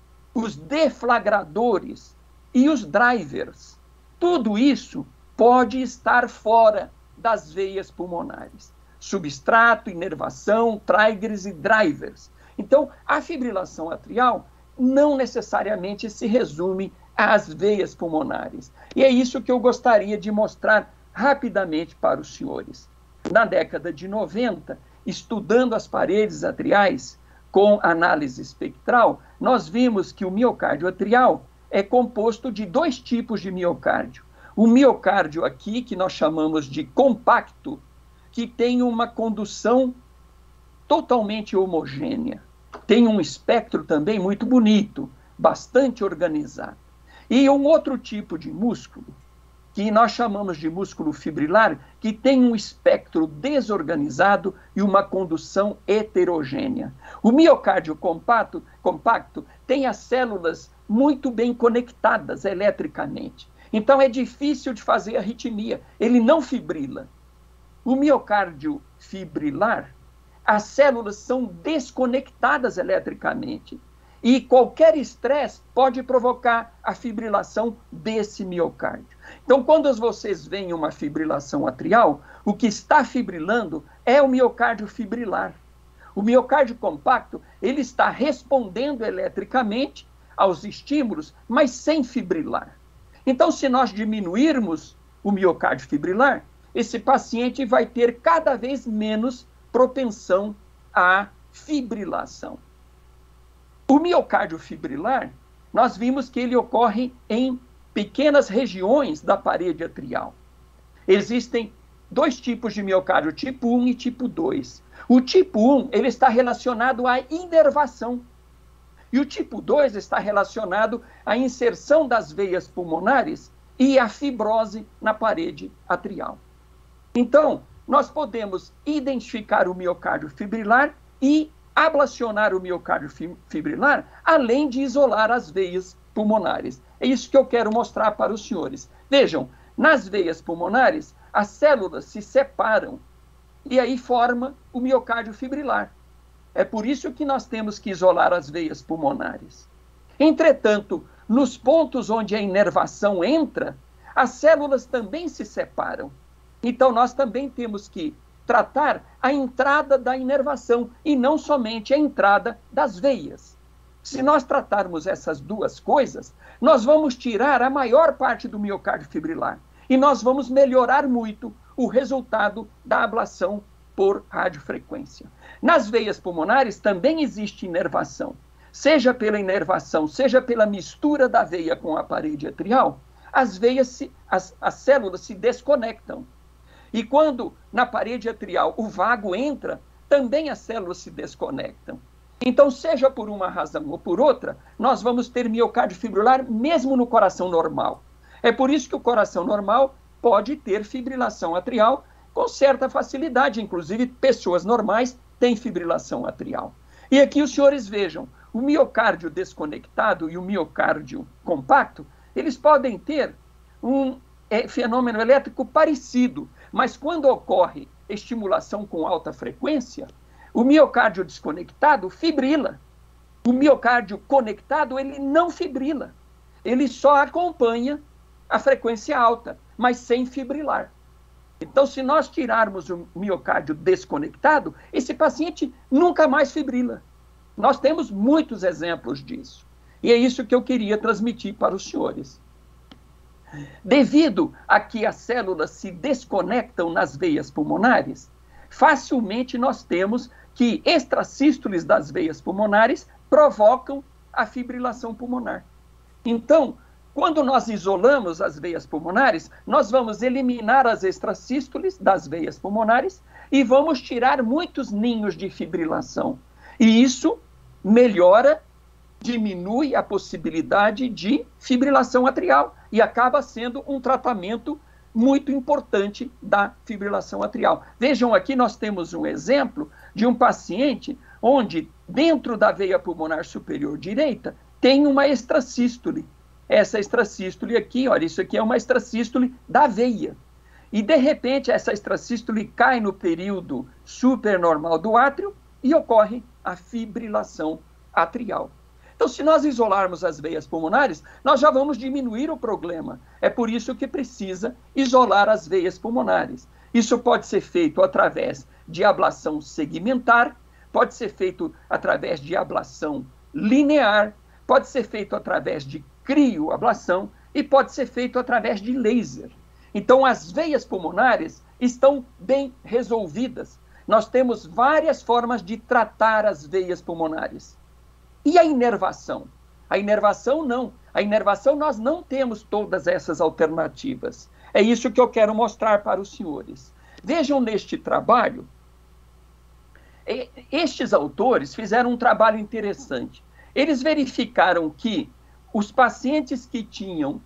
os deflagradores e os drivers. Tudo isso pode estar fora das veias pulmonares. Substrato, inervação, triggers e drivers. Então, a fibrilação atrial não necessariamente se resume às veias pulmonares. E é isso que eu gostaria de mostrar rapidamente para os senhores. Na década de 90, estudando as paredes atriais com análise espectral, nós vimos que o miocárdio atrial é composto de 2 tipos de miocárdio. O miocárdio aqui, que nós chamamos de compacto, que tem uma condução totalmente homogênea. Tem um espectro também muito bonito, bastante organizado. E um outro tipo de músculo, que nós chamamos de músculo fibrilar, que tem um espectro desorganizado e uma condução heterogênea. O miocárdio compacto tem as células muito bem conectadas eletricamente. Então é difícil de fazer arritmia, ele não fibrila. O miocárdio fibrilar, as células são desconectadas eletricamente. E qualquer estresse pode provocar a fibrilação desse miocárdio. Então, quando vocês veem uma fibrilação atrial, o que está fibrilando é o miocárdio fibrilar. O miocárdio compacto, ele está respondendo eletricamente aos estímulos, mas sem fibrilar. Então, se nós diminuirmos o miocárdio fibrilar, esse paciente vai ter cada vez menos propensão à fibrilação. O miocárdio fibrilar, nós vimos que ele ocorre em pequenas regiões da parede atrial. Existem 2 tipos de miocárdio, tipo 1 e tipo 2. O tipo 1, ele está relacionado à inervação. E o tipo 2 está relacionado à inserção das veias pulmonares e à fibrose na parede atrial. Então, nós podemos identificar o miocárdio fibrilar e ablacionar o miocárdio fibrilar, além de isolar as veias pulmonares. É isso que eu quero mostrar para os senhores. Vejam, nas veias pulmonares, as células se separam e aí forma o miocárdio fibrilar. É por isso que nós temos que isolar as veias pulmonares. Entretanto, nos pontos onde a inervação entra, as células também se separam. Então, nós também temos que tratar a entrada da inervação e não somente a entrada das veias. Se nós tratarmos essas 2 coisas, nós vamos tirar a maior parte do miocárdio fibrilar e nós vamos melhorar muito o resultado da ablação por radiofrequência. Nas veias pulmonares também existe inervação. Seja pela inervação, seja pela mistura da veia com a parede atrial, as células se desconectam. E quando na parede atrial o vago entra, também as células se desconectam. Então, seja por uma razão ou por outra, nós vamos ter miocárdio fibrilar mesmo no coração normal. É por isso que o coração normal pode ter fibrilação atrial com certa facilidade. Inclusive, pessoas normais têm fibrilação atrial. E aqui os senhores vejam, o miocárdio desconectado e o miocárdio compacto, eles podem ter um fenômeno elétrico parecido, mas quando ocorre estimulação com alta frequência, o miocárdio desconectado fibrila. O miocárdio conectado, ele não fibrila. Ele só acompanha a frequência alta, mas sem fibrilar. Então, se nós tirarmos o miocárdio desconectado, esse paciente nunca mais fibrila. Nós temos muitos exemplos disso. E é isso que eu queria transmitir para os senhores. Devido a que as células se desconectam nas veias pulmonares, facilmente nós temos que extrasístoles das veias pulmonares provocam a fibrilação pulmonar. Então, quando nós isolamos as veias pulmonares, nós vamos eliminar as extrasístoles das veias pulmonares e vamos tirar muitos ninhos de fibrilação. E isso melhora, diminui a possibilidade de fibrilação atrial e acaba sendo um tratamento muito importante da fibrilação atrial. Vejam aqui, nós temos um exemplo de um paciente onde, dentro da veia pulmonar superior direita, tem uma extrasístole. Essa extrasístole aqui, olha, isso aqui é uma extrasístole da veia. E, de repente, essa extrasístole cai no período supernormal do átrio e ocorre a fibrilação atrial. Então, se nós isolarmos as veias pulmonares, nós já vamos diminuir o problema. É por isso que precisa isolar as veias pulmonares. Isso pode ser feito através de ablação segmentar, pode ser feito através de ablação linear, pode ser feito através de crioablação e pode ser feito através de laser. Então, as veias pulmonares estão bem resolvidas. Nós temos várias formas de tratar as veias pulmonares. E a inervação? A inervação não. A inervação nós não temos todas essas alternativas. É isso que eu quero mostrar para os senhores. Vejam neste trabalho, estes autores fizeram um trabalho interessante. Eles verificaram que os pacientes que tinham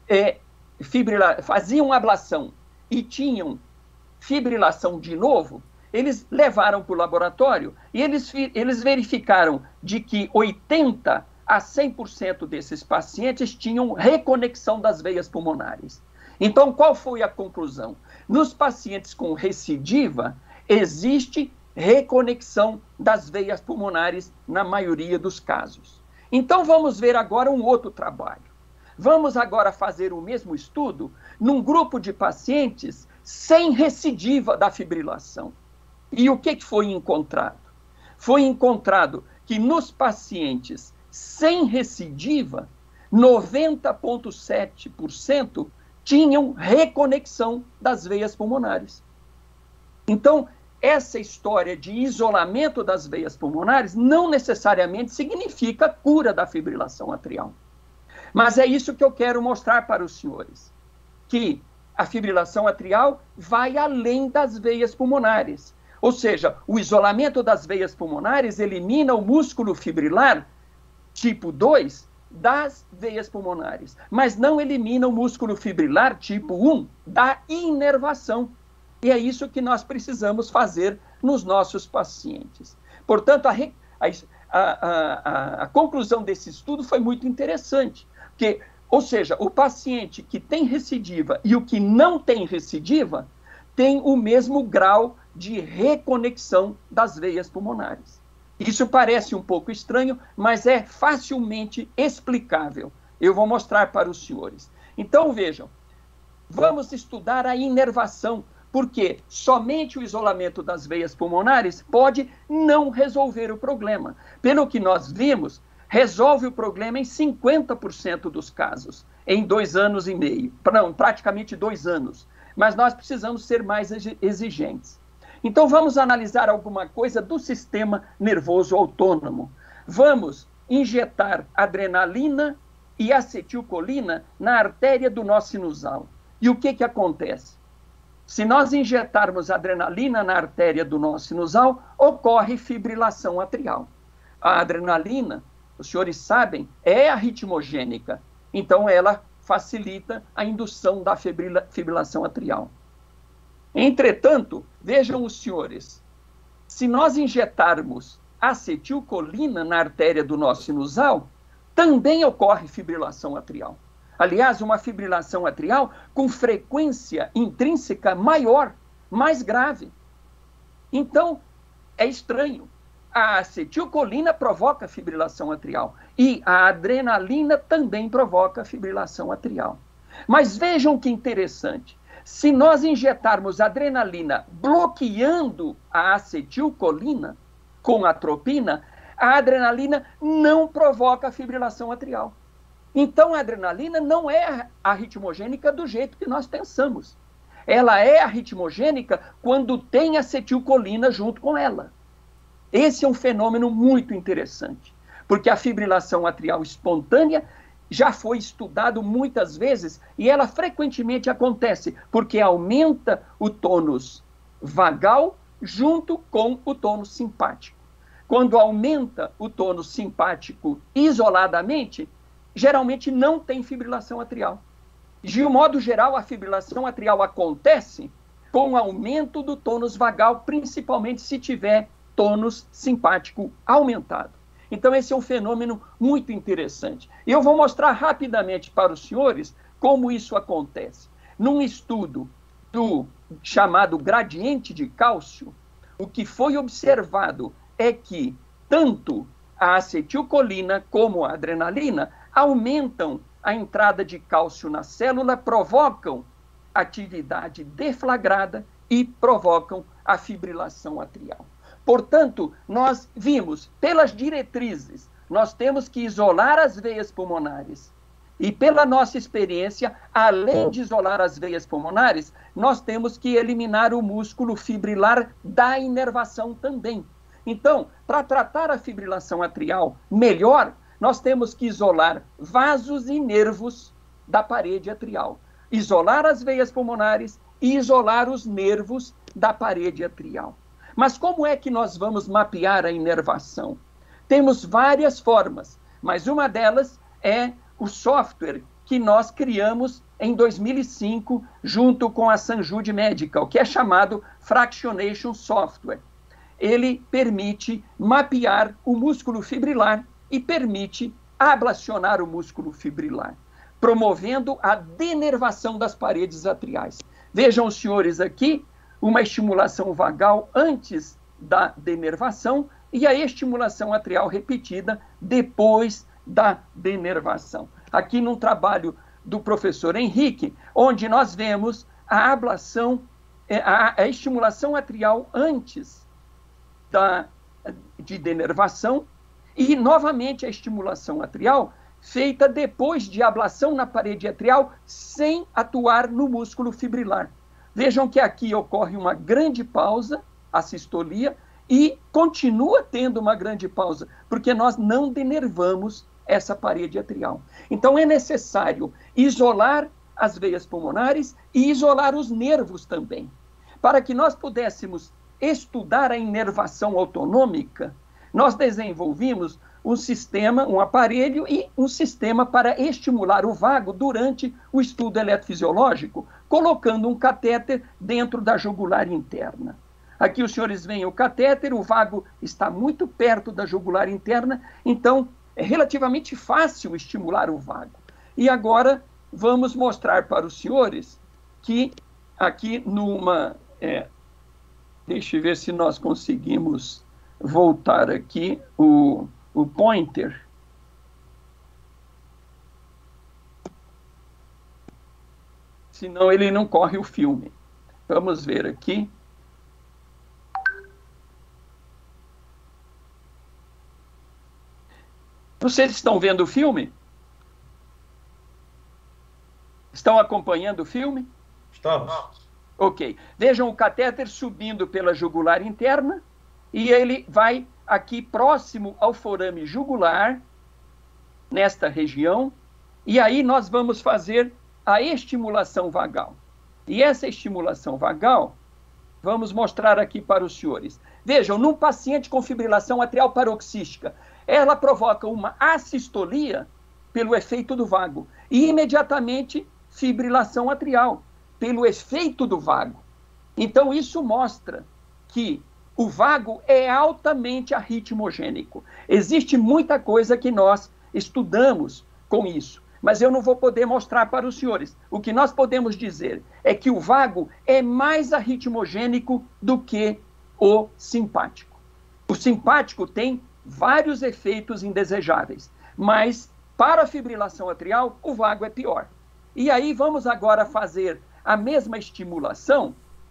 faziam ablação e tinham fibrilação de novo, eles levaram para o laboratório e eles verificaram de que 80% a 100% desses pacientes tinham reconexão das veias pulmonares. Então, qual foi a conclusão? Nos pacientes com recidiva, existe reconexão das veias pulmonares na maioria dos casos. Então, vamos ver agora um outro trabalho. Vamos agora fazer o mesmo estudo num grupo de pacientes sem recidiva da fibrilação. E o que foi encontrado? Foi encontrado que nos pacientes sem recidiva, 90,7% tinham reconexão das veias pulmonares. Então, essa história de isolamento das veias pulmonares não necessariamente significa cura da fibrilação atrial. Mas é isso que eu quero mostrar para os senhores, que a fibrilação atrial vai além das veias pulmonares. Ou seja, o isolamento das veias pulmonares elimina o músculo fibrilar tipo 2 das veias pulmonares, mas não elimina o músculo fibrilar tipo 1 da inervação. E é isso que nós precisamos fazer nos nossos pacientes. Portanto, a conclusão desse estudo foi muito interessante, porque, ou seja, o paciente que tem recidiva e o que não tem recidiva tem o mesmo grau de reconexão das veias pulmonares. Isso parece um pouco estranho, mas é facilmente explicável. Eu vou mostrar para os senhores. Então, vejam, vamos estudar a inervação, porque somente o isolamento das veias pulmonares pode não resolver o problema. Pelo que nós vimos, resolve o problema em 50% dos casos, em 2 anos e meio. Não, praticamente 2 anos. Mas nós precisamos ser mais exigentes. Então, vamos analisar alguma coisa do sistema nervoso autônomo. Vamos injetar adrenalina e acetilcolina na artéria do nó sinusal. E o que acontece? Se nós injetarmos adrenalina na artéria do nó sinusal, ocorre fibrilação atrial. A adrenalina, os senhores sabem, é arritmogênica. Então, ela facilita a indução da fibrilação atrial. Entretanto, vejam os senhores, se nós injetarmos acetilcolina na artéria do nó sinusal, também ocorre fibrilação atrial. Aliás, uma fibrilação atrial com frequência intrínseca maior, mais grave. Então, é estranho. A acetilcolina provoca fibrilação atrial e a adrenalina também provoca fibrilação atrial. Mas vejam que interessante. Se nós injetarmos adrenalina bloqueando a acetilcolina com atropina, a adrenalina não provoca fibrilação atrial. Então, a adrenalina não é arritmogênica do jeito que nós pensamos. Ela é arritmogênica quando tem acetilcolina junto com ela. Esse é um fenômeno muito interessante, porque a fibrilação atrial espontânea já foi estudado muitas vezes e ela frequentemente acontece porque aumenta o tônus vagal junto com o tônus simpático. Quando aumenta o tônus simpático isoladamente, geralmente não tem fibrilação atrial. De um modo geral, a fibrilação atrial acontece com aumento do tônus vagal, principalmente se tiver tônus simpático aumentado. Então, esse é um fenômeno muito interessante. E eu vou mostrar rapidamente para os senhores como isso acontece. Num estudo do chamado gradiente de cálcio, o que foi observado é que tanto a acetilcolina como a adrenalina aumentam a entrada de cálcio na célula, provocam atividade deflagrada e provocam a fibrilação atrial. Portanto, nós vimos, pelas diretrizes, nós temos que isolar as veias pulmonares. E pela nossa experiência, além de isolar as veias pulmonares, nós temos que eliminar o músculo fibrilar da inervação também. Então, para tratar a fibrilação atrial melhor, nós temos que isolar vasos e nervos da parede atrial. Isolar as veias pulmonares e isolar os nervos da parede atrial. Mas como é que nós vamos mapear a inervação? Temos várias formas, mas uma delas é o software que nós criamos em 2005, junto com a St. Jude Medical, que é chamado Fractionation Software. Ele permite mapear o músculo fibrilar e permite ablacionar o músculo fibrilar, promovendo a denervação das paredes atriais. Vejam os senhores aqui, uma estimulação vagal antes da denervação e a estimulação atrial repetida depois da denervação. Aqui num trabalho do professor Henrique, onde nós vemos a ablação, a estimulação atrial antes de denervação e, novamente, a estimulação atrial feita depois de ablação na parede atrial sem atuar no músculo fibrilar. Vejam que aqui ocorre uma grande pausa, a sistolia, e continua tendo uma grande pausa, porque nós não denervamos essa parede atrial. Então, é necessário isolar as veias pulmonares e isolar os nervos também. Para que nós pudéssemos estudar a inervação autonômica, nós desenvolvimos um sistema, um aparelho e um sistema para estimular o vago durante o estudo eletrofisiológico, colocando um catéter dentro da jugular interna. Aqui os senhores veem o catéter, o vago está muito perto da jugular interna, então é relativamente fácil estimular o vago. E agora vamos mostrar para os senhores que aqui deixa eu ver se nós conseguimos voltar aqui o pointer. Senão ele não corre o filme. Vamos ver aqui. Vocês estão vendo o filme? Estão acompanhando o filme? Estamos. Ok. Vejam o catéter subindo pela jugular interna e ele vai aqui próximo ao forame jugular, nesta região, e aí nós vamos fazer a estimulação vagal. E essa estimulação vagal, vamos mostrar aqui para os senhores. Vejam, num paciente com fibrilação atrial paroxística, ela provoca uma assistolia pelo efeito do vago e imediatamente fibrilação atrial pelo efeito do vago. Então, isso mostra que o vago é altamente arritmogênico. Existe muita coisa que nós estudamos com isso. mas eu não vou poder mostrar para os senhores. O que nós podemos dizer é que o vago é mais arritmogênico do que o simpático. O simpático tem vários efeitos indesejáveis, mas para a fibrilação atrial, o vago é pior. E aí vamos agora fazer a mesma estimulação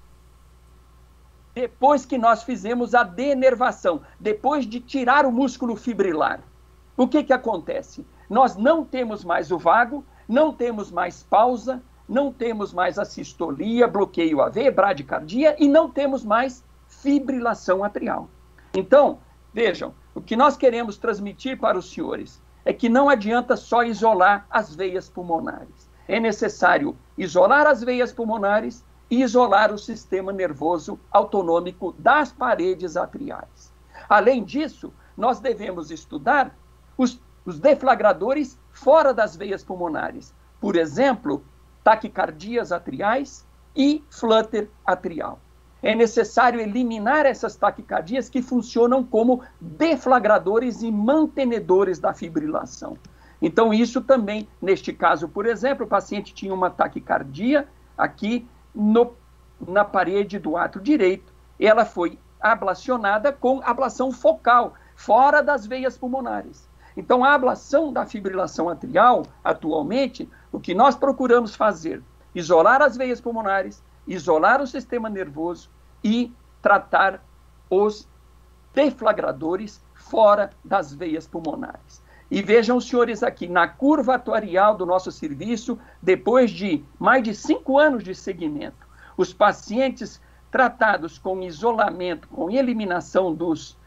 depois que nós fizemos a denervação, depois de tirar o músculo fibrilar. O que acontece? Nós não temos mais o vago, não temos mais pausa, não temos mais a sistolia, bloqueio AV, bradicardia e não temos mais fibrilação atrial. Então, vejam, o que nós queremos transmitir para os senhores é que não adianta só isolar as veias pulmonares. É necessário isolar as veias pulmonares e isolar o sistema nervoso autonômico das paredes atriais. Além disso, nós devemos estudar os deflagradores fora das veias pulmonares. Por exemplo, taquicardias atriais e flutter atrial. É necessário eliminar essas taquicardias que funcionam como deflagradores e mantenedores da fibrilação. Então, isso também, neste caso, por exemplo, o paciente tinha uma taquicardia aqui na parede do átrio direito. Ela foi ablacionada com ablação focal, fora das veias pulmonares. Então, a ablação da fibrilação atrial, atualmente, o que nós procuramos fazer? Isolar as veias pulmonares, isolar o sistema nervoso e tratar os deflagradores fora das veias pulmonares. E vejam, senhores, aqui, na curva atuarial do nosso serviço, depois de mais de 5 anos de seguimento, os pacientes tratados com isolamento, com eliminação dos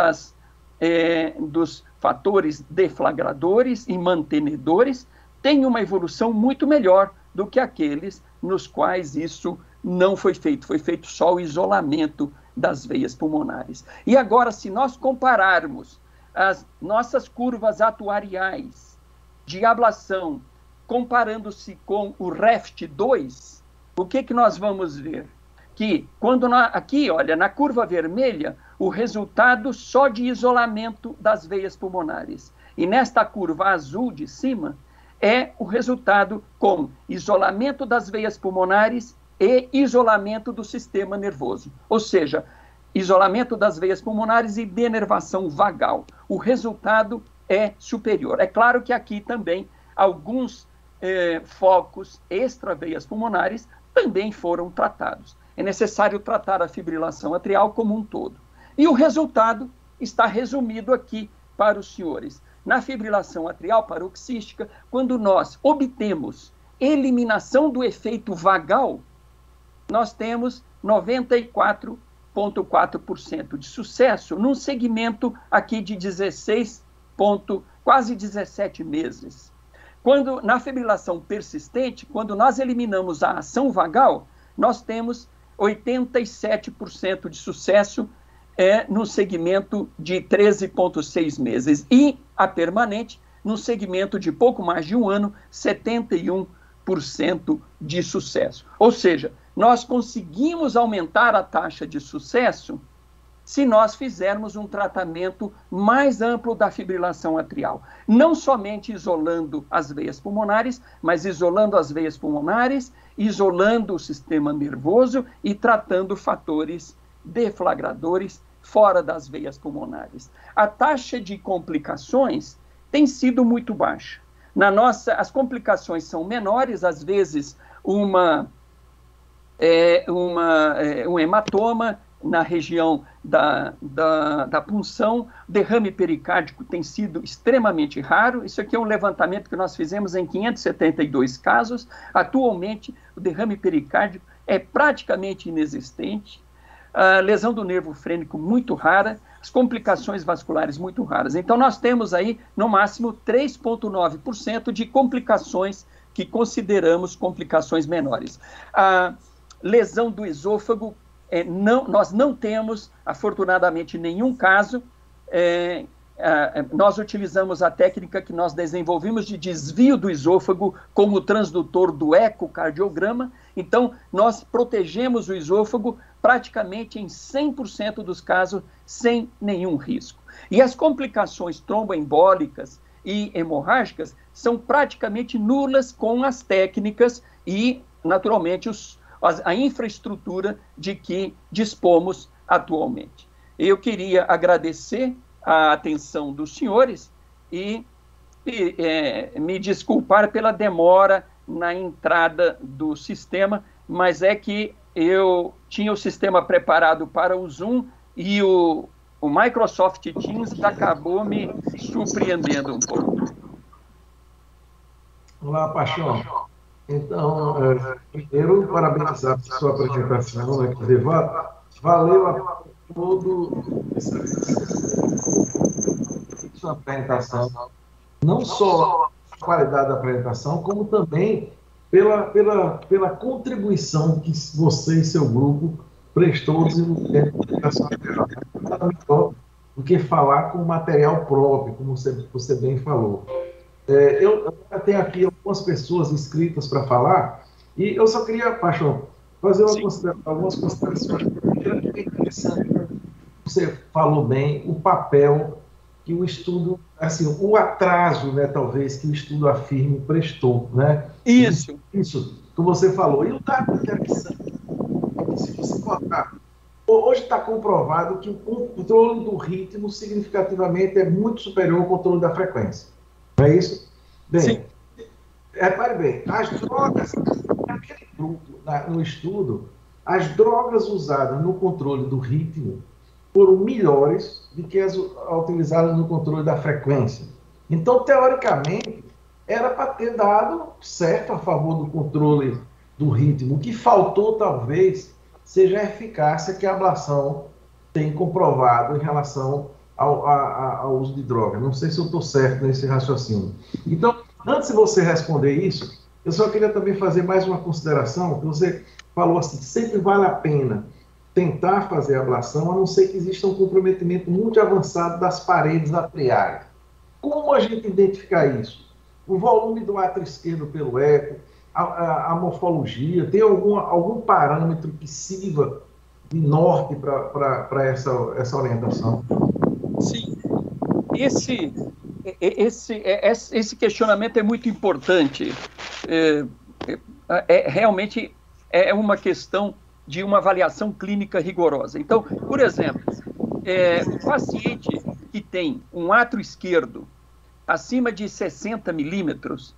fatores deflagradores e mantenedores, têm uma evolução muito melhor do que aqueles nos quais isso não foi feito. Foi feito só o isolamento das veias pulmonares. E agora, se nós compararmos as nossas curvas atuariais de ablação, comparando-se com o REFT2, o que nós vamos ver? Que quando aqui, olha, na curva vermelha, o resultado só de isolamento das veias pulmonares. E nesta curva azul de cima, é o resultado com isolamento das veias pulmonares e isolamento do sistema nervoso. Ou seja, isolamento das veias pulmonares e denervação vagal. O resultado é superior. É claro que aqui também alguns focos extraveias pulmonares também foram tratados. É necessário tratar a fibrilação atrial como um todo. E o resultado está resumido aqui para os senhores. Na fibrilação atrial paroxística, quando nós obtemos eliminação do efeito vagal, nós temos 94,4% de sucesso num segmento aqui de 16, quase 17 meses. Quando, na fibrilação persistente, quando nós eliminamos a ação vagal, nós temos 87% de sucesso no segmento de 13,6 meses. E a permanente, no segmento de pouco mais de um ano, 71% de sucesso. Ou seja, nós conseguimos aumentar a taxa de sucesso se nós fizermos um tratamento mais amplo da fibrilação atrial. Não somente isolando as veias pulmonares, mas isolando as veias pulmonares, isolando o sistema nervoso e tratando fatores deflagradores fora das veias pulmonares. A taxa de complicações tem sido muito baixa. As complicações são menores, às vezes um hematoma na região da punção, derrame pericárdico tem sido extremamente raro. Isso aqui é um levantamento que nós fizemos em 572 casos. Atualmente, o derrame pericárdico é praticamente inexistente. A lesão do nervo frênico muito rara, as complicações vasculares muito raras. Então, nós temos aí, no máximo, 3,9% de complicações que consideramos complicações menores. A lesão do esôfago, nós não temos, afortunadamente, nenhum caso. Nós utilizamos a técnica que nós desenvolvimos de desvio do esôfago com o transdutor do ecocardiograma. Então, nós protegemos o esôfago praticamente em 100% dos casos sem nenhum risco. E as complicações tromboembólicas e hemorrágicas são praticamente nulas com as técnicas e, naturalmente, a infraestrutura de que dispomos atualmente. Eu queria agradecer a atenção dos senhores e me desculpar pela demora na entrada do sistema, mas é que eu tinha o sistema preparado para o Zoom e o Microsoft Teams acabou me surpreendendo um pouco. Olá, Paixão. Então, primeiro, parabenizar por sua apresentação, né? Quer dizer, valeu a todo sua apresentação, não só a qualidade da apresentação, como também pela contribuição que você e seu grupo prestou ao desenvolvimento da comunicação material. Nada melhor do que falar com material próprio, como você bem falou. Eu tenho aqui algumas pessoas inscritas para falar, e eu só queria, Paixão, fazer algumas considerações. É interessante, você falou bem, o papel que o estudo, assim, o atraso, né, talvez, que o estudo afirme prestou, né? Isso que você falou. E o dado interessante, se você colocar, hoje está comprovado que o controle do ritmo significativamente é muito superior ao controle da frequência. Não é isso? Bem, sim. Repare bem, as drogas, naquele grupo, no estudo, as drogas usadas no controle do ritmo foram melhores do que as utilizadas no controle da frequência. Então, teoricamente, era para ter dado certo a favor do controle do ritmo. O que faltou, talvez, seja a eficácia que a ablação tem comprovado em relação ao uso de droga. Não sei se eu estou certo nesse raciocínio. Então, antes de você responder isso, eu só queria também fazer mais uma consideração, que você falou assim, sempre vale a pena tentar fazer a ablação, a não ser que exista um comprometimento muito avançado das paredes atriais. Como a gente identificar isso? O volume do átrio esquerdo pelo eco, a morfologia, tem algum parâmetro que sirva de norte para essa orientação? Sim. Esse questionamento é muito importante. Realmente é uma questão de uma avaliação clínica rigorosa. Então, por exemplo, o paciente que tem um átrio esquerdo acima de 60 milímetros,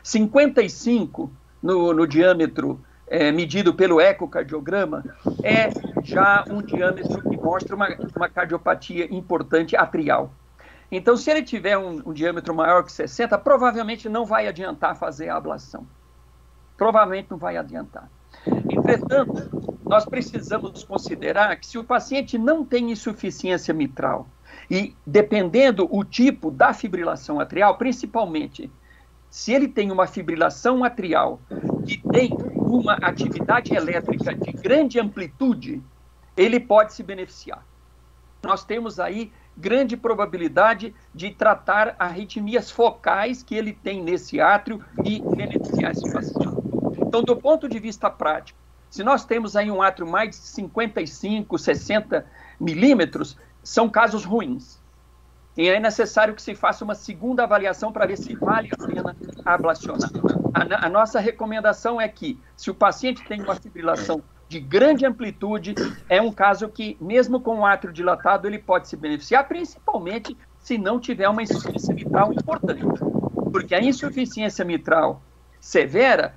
55 no diâmetro medido pelo ecocardiograma, é já um diâmetro que mostra uma cardiopatia importante atrial. Então, se ele tiver um diâmetro maior que 60, provavelmente não vai adiantar fazer a ablação. Provavelmente não vai adiantar. Entretanto, nós precisamos considerar que se o paciente não tem insuficiência mitral, e dependendo o tipo da fibrilação atrial, principalmente, se ele tem uma fibrilação atrial que tem uma atividade elétrica de grande amplitude, ele pode se beneficiar. Nós temos aí grande probabilidade de tratar arritmias focais que ele tem nesse átrio e beneficiar esse paciente. Então, do ponto de vista prático, se nós temos aí um átrio mais de 55, 60 milímetros, são casos ruins. E é necessário que se faça uma segunda avaliação para ver se vale a pena ablacionar. A nossa recomendação é que, se o paciente tem uma fibrilação de grande amplitude, é um caso que, mesmo com o átrio dilatado, ele pode se beneficiar, principalmente se não tiver uma insuficiência mitral importante. Porque a insuficiência mitral severa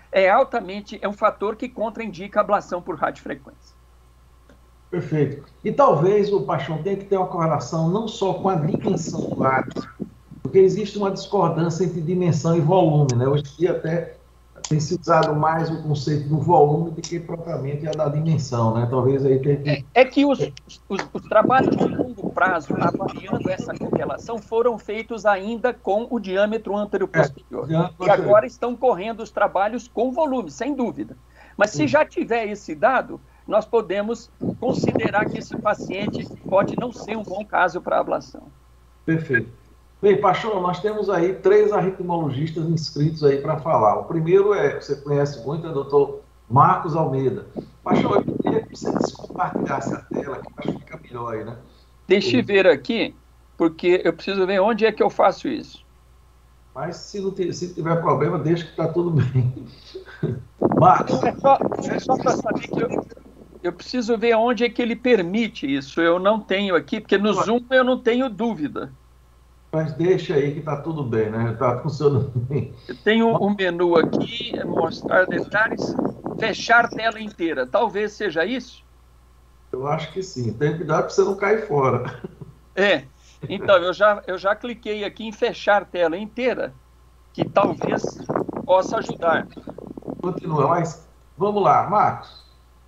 é um fator que contraindica a ablação por radiofrequência. Perfeito. E talvez o Paixão tenha que ter uma correlação não só com a dimensão do átrio, porque existe uma discordância entre dimensão e volume, né? Hoje em dia até tem se usado mais o conceito do volume do que propriamente a da dimensão, né? Talvez aí tenha que... É que os trabalhos de longo prazo, avaliando essa correlação, foram feitos ainda com o diâmetro anterior-posterior. E agora estão correndo os trabalhos com volume, sem dúvida. Mas se já tiver esse dado, nós podemos considerar que esse paciente pode não ser um bom caso para ablação. Perfeito. Bem, Paixão, nós temos aí 3 arritmologistas inscritos aí para falar. O primeiro você conhece muito, é o doutor Marcos Almeida. Paixão, eu queria que você compartilhasse a tela, que eu acho que fica melhor aí, né? Deixa eu ver aqui, porque eu preciso ver onde é que eu faço isso. Mas se tiver problema, deixa que está tudo bem. Marcos. É só para saber que eu preciso ver onde é que ele permite isso. Eu não tenho aqui, porque no Zoom eu não tenho dúvida. Mas deixa aí que está tudo bem, né? Está funcionando bem. Eu tenho um menu aqui, mostrar detalhes, fechar tela inteira. Talvez seja isso? Eu acho que sim. Tem cuidado para você não cair fora. Então, eu já cliquei aqui em fechar tela inteira, que talvez possa ajudar. Continua, mas vamos lá, Marcos.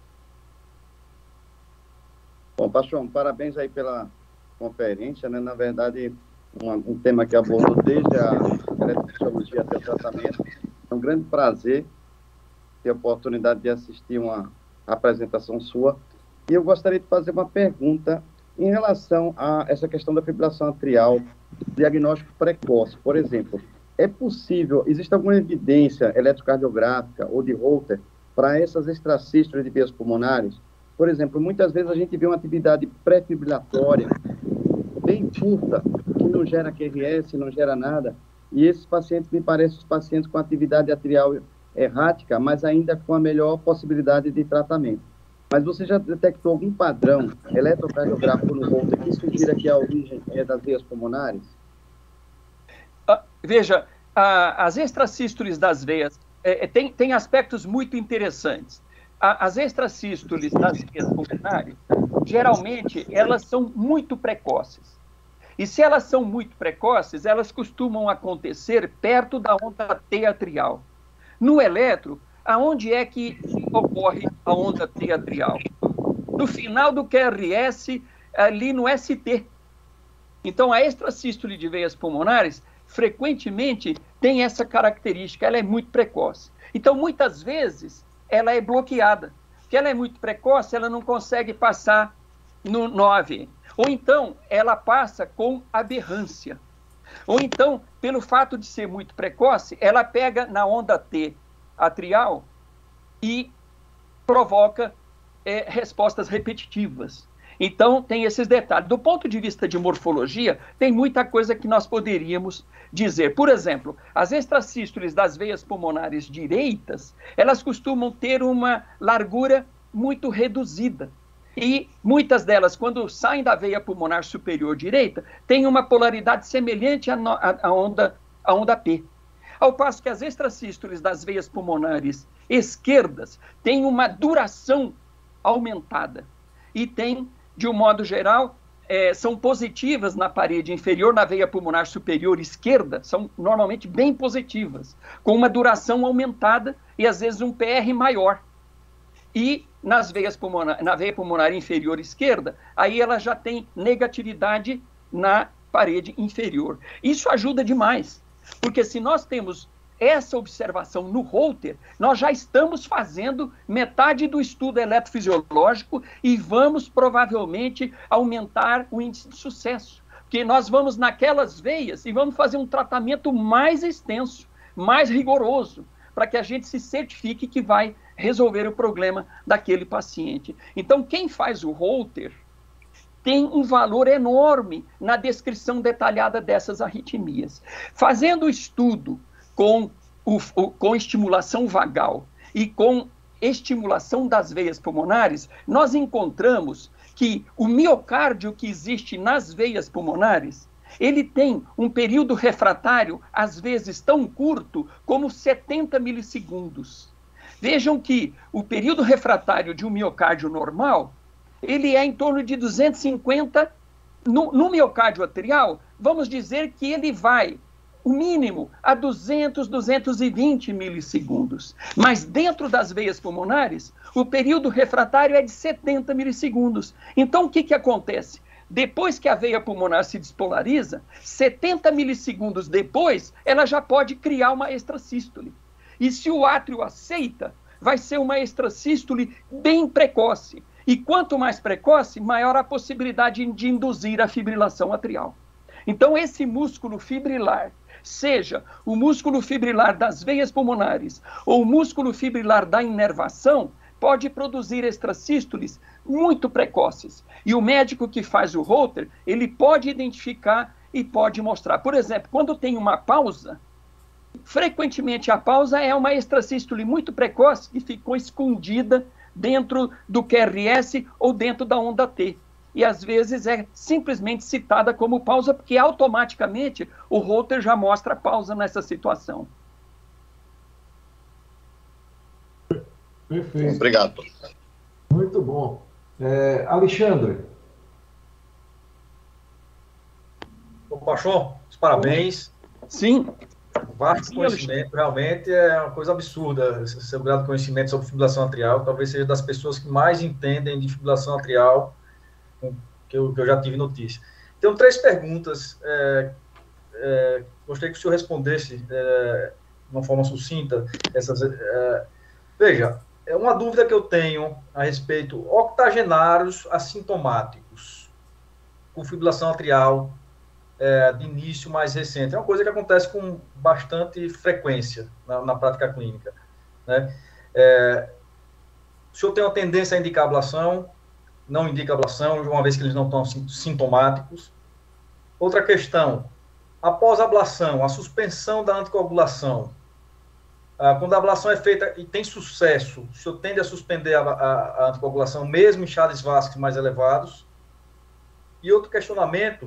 Bom, Paixão, parabéns aí pela conferência, né? Na verdade, um tema que abordou desde a eletrofisiologia até o tratamento. É um grande prazer ter a oportunidade de assistir uma apresentação sua. E eu gostaria de fazer uma pergunta em relação a essa questão da fibrilação atrial, diagnóstico precoce. Por exemplo, é possível, existe alguma evidência eletrocardiográfica ou de Holter para essas extracístoles de veias pulmonares? Por exemplo, muitas vezes a gente vê uma atividade pré-fibrilatória bem curta, que não gera QRS, não gera nada, e esses pacientes me parecem os pacientes com atividade atrial errática, mas ainda com a melhor possibilidade de tratamento. Mas você já detectou algum padrão eletrocardiográfico no Holter que sugira que a origem é das veias pulmonares? Veja, as extracístoles das veias tem aspectos muito interessantes. As extracístoles das veias pulmonares, geralmente, elas são muito precoces. E se elas são muito precoces, elas costumam acontecer perto da onda T atrial. No eletro, aonde é que ocorre a onda T atrial? No final do QRS, ali no ST. Então, a extracístole de veias pulmonares, frequentemente, tem essa característica, ela é muito precoce. Então, muitas vezes, ela é bloqueada. Porque ela é muito precoce, ela não consegue passar no 9. Ou então, ela passa com aberrância. Ou então, pelo fato de ser muito precoce, ela pega na onda T atrial e provoca respostas repetitivas. Então, tem esses detalhes. Do ponto de vista de morfologia, tem muita coisa que nós poderíamos dizer. Por exemplo, as extracístoles das veias pulmonares direitas, elas costumam ter uma largura muito reduzida. E muitas delas, quando saem da veia pulmonar superior direita, têm uma polaridade semelhante à onda P. Ao passo que as extracístoles das veias pulmonares esquerdas têm uma duração aumentada. E têm, de um modo geral, são positivas na parede inferior, na veia pulmonar superior esquerda, são normalmente bem positivas, com uma duração aumentada e, às vezes, um PR maior. E na veia pulmonar inferior esquerda, aí ela já tem negatividade na parede inferior. Isso ajuda demais, porque se nós temos essa observação no Holter, nós já estamos fazendo metade do estudo eletrofisiológico e vamos provavelmente aumentar o índice de sucesso, porque nós vamos naquelas veias e vamos fazer um tratamento mais extenso, mais rigoroso, para que a gente se certifique que vai resolver o problema daquele paciente. Então, quem faz o Holter tem um valor enorme na descrição detalhada dessas arritmias. Fazendo o estudo com estimulação vagal e com estimulação das veias pulmonares, nós encontramos que o miocárdio que existe nas veias pulmonares, ele tem um período refratário, às vezes tão curto como 70 milissegundos. Vejam que o período refratário de um miocárdio normal, ele é em torno de 250, no miocárdio atrial, vamos dizer que ele vai, o mínimo, a 200, 220 milissegundos. Mas dentro das veias pulmonares, o período refratário é de 70 milissegundos. Então, o que acontece? Depois que a veia pulmonar se despolariza, 70 milissegundos depois, ela já pode criar uma extracístole. E se o átrio aceita, vai ser uma extracístole bem precoce. E quanto mais precoce, maior a possibilidade de induzir a fibrilação atrial. Então, esse músculo fibrilar, seja o músculo fibrilar das veias pulmonares ou o músculo fibrilar da inervação, pode produzir extracístoles muito precoces. E o médico que faz o Holter, ele pode identificar e pode mostrar. Por exemplo, quando tem uma pausa frequentemente a pausa é uma extrasístole muito precoce que ficou escondida dentro do QRS ou dentro da onda T. E às vezes é simplesmente citada como pausa, porque automaticamente o Holter já mostra pausa nessa situação. Perfeito. Obrigado. Muito bom. Alexandre. Ô, Pachon, os parabéns. Sim. Vasto conhecimento, realmente é uma coisa absurda. Seu grau de conhecimento sobre fibrilação atrial, talvez seja das pessoas que mais entendem de fibrilação atrial que eu já tive notícia. Tenho 3 perguntas. Gostaria que o senhor respondesse de uma forma sucinta. Veja, é uma dúvida que eu tenho a respeito octogenários assintomáticos com fibrilação atrial de início mais recente. É uma coisa que acontece com bastante frequência na prática clínica, né? O senhor tem uma tendência a indicar ablação? Não indica ablação, uma vez que eles não estão sintomáticos? Outra questão, após a ablação, a suspensão da anticoagulação, quando a ablação é feita e tem sucesso, o senhor tende a suspender a anticoagulação mesmo em Chagas Vasques mais elevados? E outro questionamento,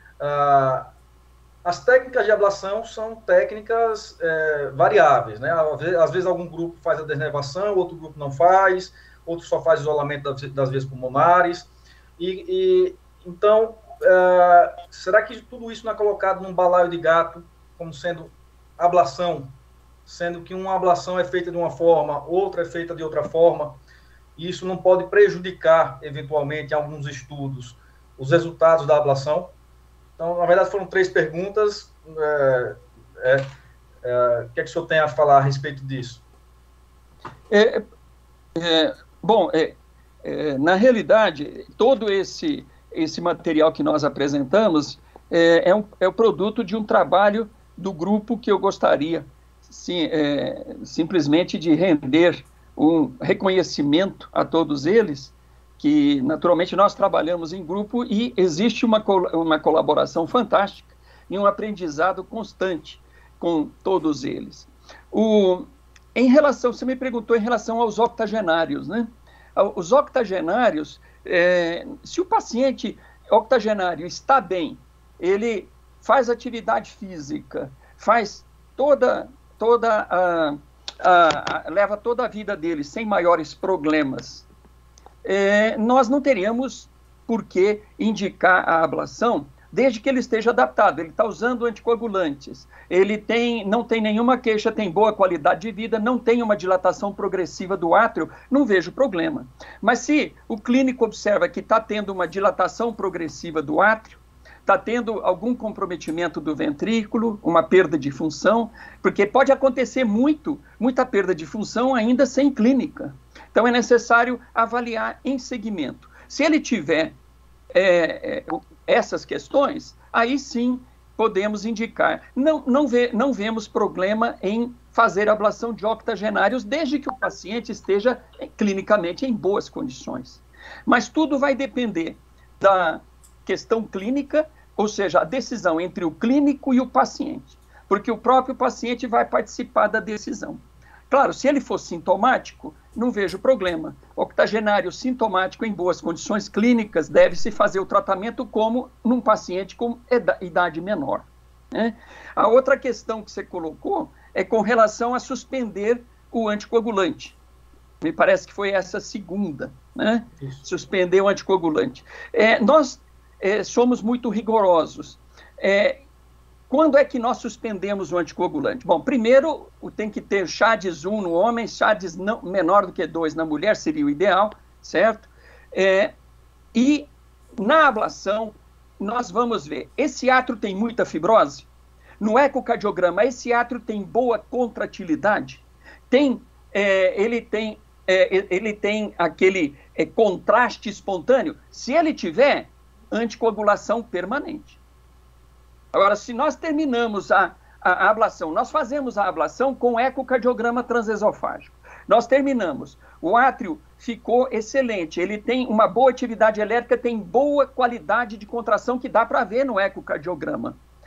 as técnicas de ablação são técnicas variáveis, né? Às vezes algum grupo faz a desnervação, outro grupo não faz, outro só faz isolamento das veias pulmonares. Então, será que tudo isso não é colocado num balaio de gato, como sendo ablação, sendo que uma ablação é feita de uma forma, outra é feita de outra forma, e isso não pode prejudicar, eventualmente, em alguns estudos, os resultados da ablação? Então, na verdade, foram 3 perguntas. O que é que o senhor tem a falar a respeito disso? Na realidade, todo esse material que nós apresentamos é o produto de um trabalho do grupo que eu gostaria simplesmente de render um reconhecimento a todos eles, que naturalmente nós trabalhamos em grupo e existe uma colaboração fantástica e um aprendizado constante com todos eles. Em relação, você me perguntou em relação aos octogenários, né? Os octogenários, se o paciente octogenário está bem, ele faz atividade física, faz leva toda a vida dele sem maiores problemas, nós não teríamos por que indicar a ablação, desde que ele esteja adaptado. Ele está usando anticoagulantes, ele não tem nenhuma queixa, tem boa qualidade de vida, não tem uma dilatação progressiva do átrio, não vejo problema. Mas se o clínico observa que está tendo uma dilatação progressiva do átrio, está tendo algum comprometimento do ventrículo, uma perda de função, porque pode acontecer muita perda de função ainda sem clínica. Então é necessário avaliar em segmento. Se ele tiver essas questões, aí sim podemos indicar. Não vemos problema em fazer ablação de octogenários, desde que o paciente esteja clinicamente em boas condições. Mas tudo vai depender da questão clínica, ou seja, a decisão entre o clínico e o paciente, porque o próprio paciente vai participar da decisão. Claro, se ele for sintomático, não vejo problema. Octogenário sintomático em boas condições clínicas, deve-se fazer o tratamento como num paciente com idade menor, né? A outra questão que você colocou é com relação a suspender o anticoagulante. Me parece que foi essa segunda, né? Suspender o anticoagulante. Nós somos muito rigorosos. Quando é que nós suspendemos o anticoagulante? Bom, primeiro tem que ter Chagas 1 no homem, Chagas menor do que 2 na mulher, seria o ideal, certo? E na ablação, nós vamos ver, esse átrio tem muita fibrose? No ecocardiograma, esse átrio tem boa contratilidade? Ele tem aquele contraste espontâneo? Se ele tiver, anticoagulação permanente. Agora, se nós terminamos a ablação, nós fazemos a ablação com ecocardiograma transesofágico. Nós terminamos, o átrio ficou excelente, ele tem uma boa atividade elétrica, tem boa qualidade de contração que dá para ver no ecocardiograma.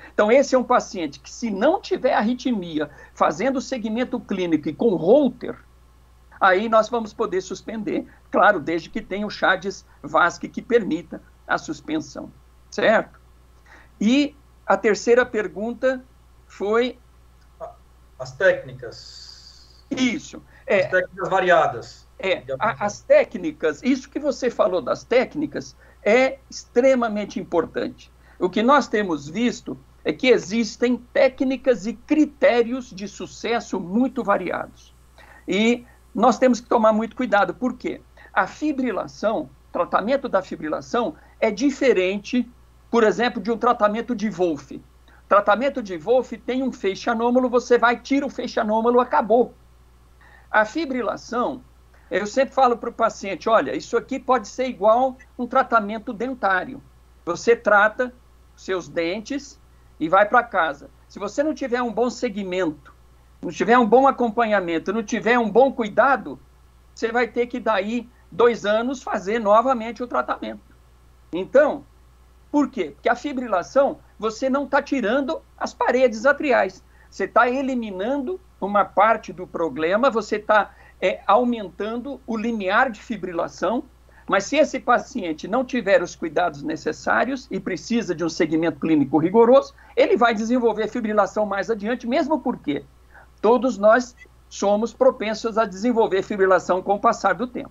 Então, esse é um paciente que, se não tiver arritmia, fazendo segmento clínico e com Holter, aí nós vamos poder suspender, claro, desde que tenha o CHADES-VASc que permita a suspensão, certo? E a terceira pergunta foi... As técnicas. Isso. As técnicas variadas. As técnicas, isso que você falou das técnicas, é extremamente importante. O que nós temos visto é que existem técnicas e critérios de sucesso muito variados. E nós temos que tomar muito cuidado, porque a fibrilação, tratamento da fibrilação, é diferente, por exemplo, de um tratamento de Wolff. Tratamento de Wolff tem um feixe anômalo, você vai, tira o feixe anômalo, acabou. A fibrilação, eu sempre falo para o paciente, olha, isso aqui pode ser igual um tratamento dentário. Você trata seus dentes e vai para casa. Se você não tiver um bom segmento, não tiver um bom acompanhamento, não tiver um bom cuidado, você vai ter que, daí 2 anos, fazer novamente o tratamento. Então, por quê? Porque a fibrilação, você não está tirando as paredes atriais. Você está eliminando uma parte do problema, você está aumentando o limiar de fibrilação, mas se esse paciente não tiver os cuidados necessários e precisa de um segmento clínico rigoroso, ele vai desenvolver fibrilação mais adiante, mesmo porque todos nós somos propensos a desenvolver fibrilação com o passar do tempo.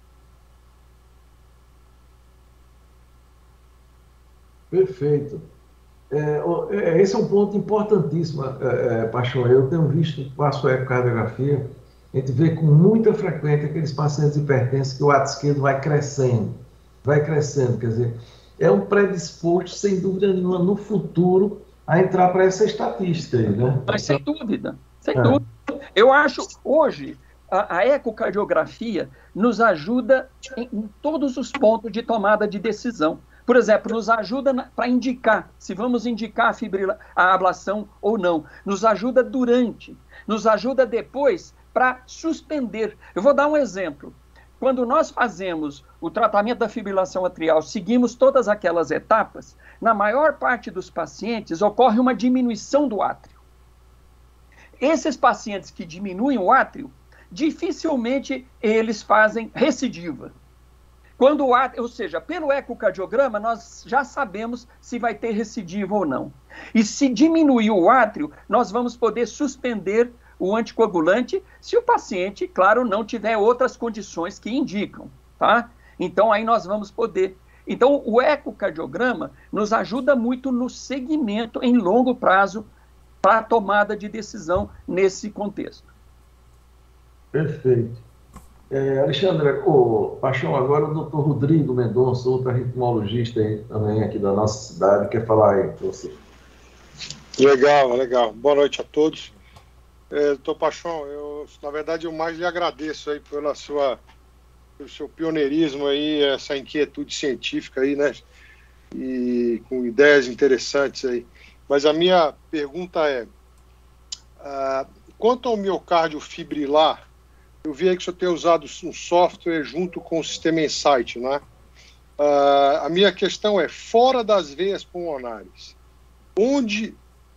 Perfeito. Esse é um ponto importantíssimo, Paixão. Eu tenho visto, faço a ecocardiografia, a gente vê com muita frequência aqueles pacientes hipertensos que o ato esquerdo vai crescendo, quer dizer, é um predisposto, sem dúvida nenhuma, no futuro, a entrar para essa estatística aí, né? Mas sem dúvida, sem dúvida. Eu acho, hoje, a ecocardiografia nos ajuda em todos os pontos de tomada de decisão. Por exemplo, nos ajuda para indicar, se vamos indicar a ablação ou não. Nos ajuda durante, nos ajuda depois para suspender. Eu vou dar um exemplo. Quando nós fazemos o tratamento da fibrilação atrial, seguimos todas aquelas etapas, na maior parte dos pacientes ocorre uma diminuição do átrio. Esses pacientes que diminuem o átrio, dificilmente eles fazem recidiva. Quando o átrio, ou seja, pelo ecocardiograma, nós já sabemos se vai ter recidiva ou não. E se diminuir o átrio, nós vamos poder suspender o anticoagulante se o paciente, claro, não tiver outras condições que indicam, tá? Então, aí nós vamos poder. Então, o ecocardiograma nos ajuda muito no segmento em longo prazo para a tomada de decisão nesse contexto. Perfeito. Alexandre, Paixão, agora o doutor Rodrigo Mendonça, outro arritmologista aí, também aqui da nossa cidade, quer falar aí com você. Legal. Boa noite a todos. Doutor Paixão, na verdade, eu mais lhe agradeço aí pelo seu pioneirismo aí, essa inquietude científica aí, né? E com ideias interessantes aí. Mas a minha pergunta é, quanto ao miocárdio fibrilar, eu vi aí que o senhor tem usado um software junto com o sistema Insight, né? A minha questão é, fora das veias pulmonares, onde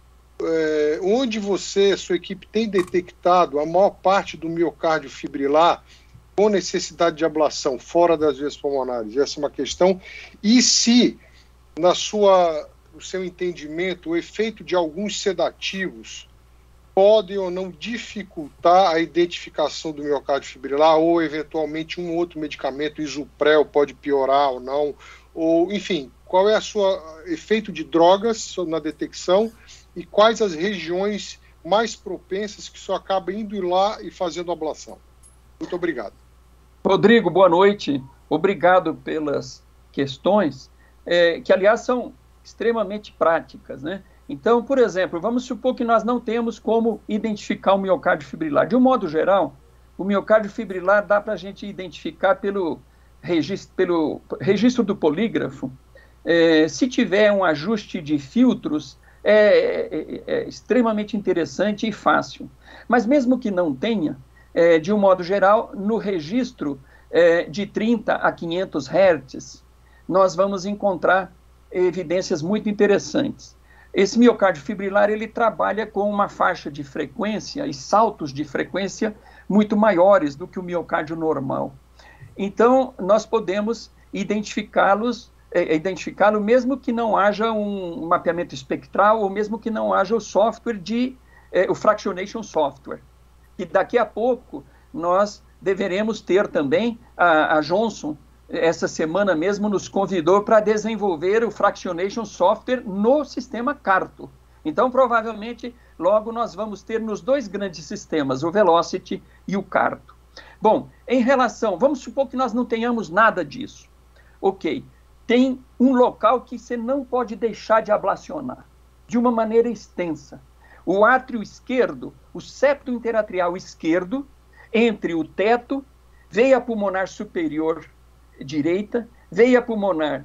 você, sua equipe, tem detectado a maior parte do miocárdio fibrilar com necessidade de ablação, fora das veias pulmonares? Essa é uma questão. E se, no seu entendimento, o efeito de alguns sedativos podem ou não dificultar a identificação do miocárdio fibrilar, ou eventualmente um outro medicamento, Isoprel, pode piorar ou não, ou enfim, qual é o seu efeito de drogas na detecção e quais as regiões mais propensas que só acaba indo lá e fazendo ablação? Muito obrigado. Rodrigo, boa noite. Obrigado pelas questões, que aliás são extremamente práticas, né? Então, por exemplo, vamos supor que nós não temos como identificar o miocárdio fibrilar. De um modo geral, o miocárdio fibrilar dá para a gente identificar pelo registro do polígrafo. Se tiver um ajuste de filtros, é extremamente interessante e fácil. Mas mesmo que não tenha, de um modo geral, no registro de 30 a 500 Hz, nós vamos encontrar evidências muito interessantes. esse miocárdio fibrilar, ele trabalha com uma faixa de frequência e saltos de frequência muito maiores do que o miocárdio normal. Então, nós podemos identificá-lo mesmo que não haja um mapeamento espectral, ou mesmo que não haja o software o fractionation software. E daqui a pouco nós deveremos ter também, a Johnson, essa semana mesmo, nos convidou para desenvolver o fractionation software no sistema CARTO. Então, provavelmente, logo nós vamos ter nos dois grandes sistemas, o Velocity e o CARTO. Bom, em relação, vamos supor que nós não tenhamos nada disso. Ok, tem um local que você não pode deixar de ablacionar, de uma maneira extensa. O átrio esquerdo, o septo interatrial esquerdo, entre o teto, veia pulmonar superior direita, veia pulmonar,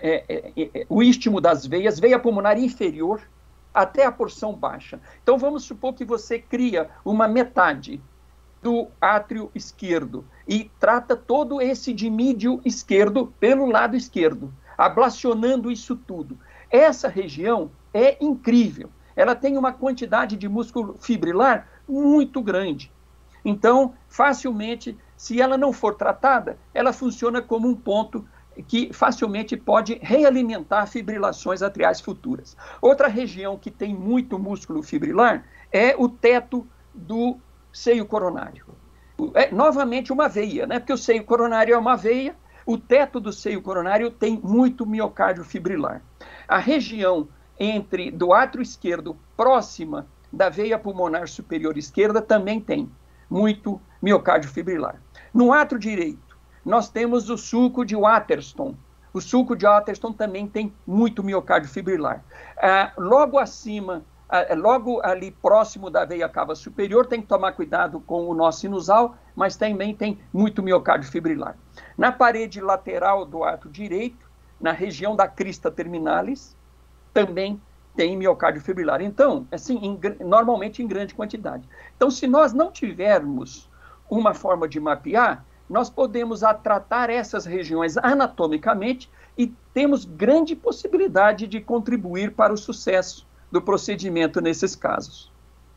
o istmo das veias, veia pulmonar inferior, até a porção baixa. Então, vamos supor que você cria uma metade do átrio esquerdo e trata todo esse dimídio esquerdo pelo lado esquerdo, ablacionando isso tudo. Essa região é incrível. Ela tem uma quantidade de músculo fibrilar muito grande. Então, facilmente, se ela não for tratada, ela funciona como um ponto que facilmente pode realimentar fibrilações atriais futuras. Outra região que tem muito músculo fibrilar é o teto do seio coronário. É novamente uma veia, né? Porque o seio coronário é uma veia, o teto do seio coronário tem muito miocárdio fibrilar. A região do átrio esquerdo, próxima da veia pulmonar superior esquerda, também tem muito miocárdio fibrilar. No átrio direito, nós temos o sulco de Waterston. O sulco de Waterston também tem muito miocárdio fibrilar. Logo acima, logo ali próximo da veia cava superior, tem que tomar cuidado com o nó sinusal, mas também tem muito miocárdio fibrilar. Na parede lateral do átrio direito, na região da crista terminalis, também tem miocárdio fibrilar. Então, assim, normalmente em grande quantidade. Então, se nós não tivermos uma forma de mapear, nós podemos tratar essas regiões anatomicamente e temos grande possibilidade de contribuir para o sucesso do procedimento nesses casos.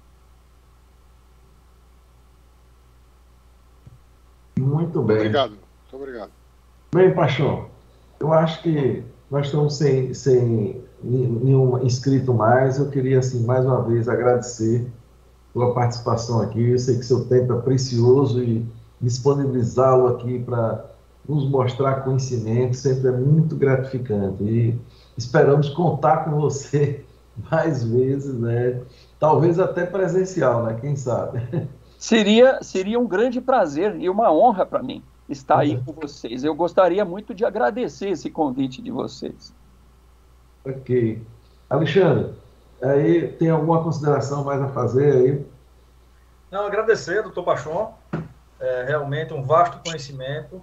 Muito bem. Obrigado. Muito obrigado. Bem, Paixão, eu acho que nós estamos sem nenhum inscrito mais. Eu queria, assim, mais uma vez agradecer sua participação aqui. Eu sei que seu tempo é precioso e disponibilizá-lo aqui para nos mostrar conhecimento sempre é muito gratificante. E esperamos contar com você mais vezes, né? Talvez até presencial, né? Quem sabe? Seria um grande prazer e uma honra para mim estar aí com vocês. Eu gostaria muito de agradecer esse convite de vocês. Ok. Alexandre, aí tem alguma consideração mais a fazer aí? Não, agradecer, doutor Paixão. Realmente um vasto conhecimento.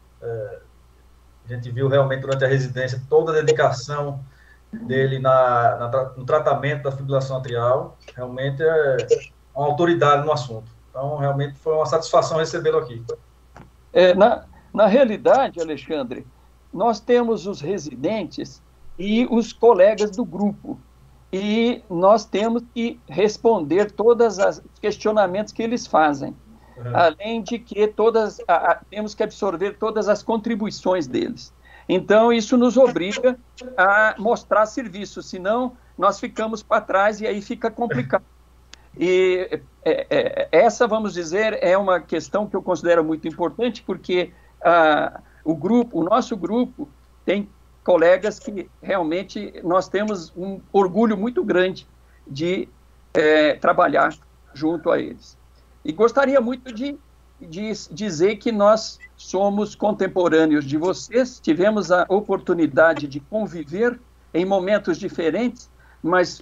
A gente viu realmente durante a residência toda a dedicação dele no tratamento da fibrilação atrial. Realmente é uma autoridade no assunto. Então, realmente foi uma satisfação recebê-lo aqui. Na realidade, Alexandre, nós temos os residentes e os colegas do grupo. E nós temos que responder todos os questionamentos que eles fazem. Além de que temos que absorver todas as contribuições deles. Então, isso nos obriga a mostrar serviço, senão nós ficamos para trás e aí fica complicado. E essa, vamos dizer, é uma questão que eu considero muito importante, porque o nosso grupo tem colegas que realmente nós temos um orgulho muito grande de trabalhar junto a eles. E gostaria muito de dizer que nós somos contemporâneos de vocês, tivemos a oportunidade de conviver em momentos diferentes, mas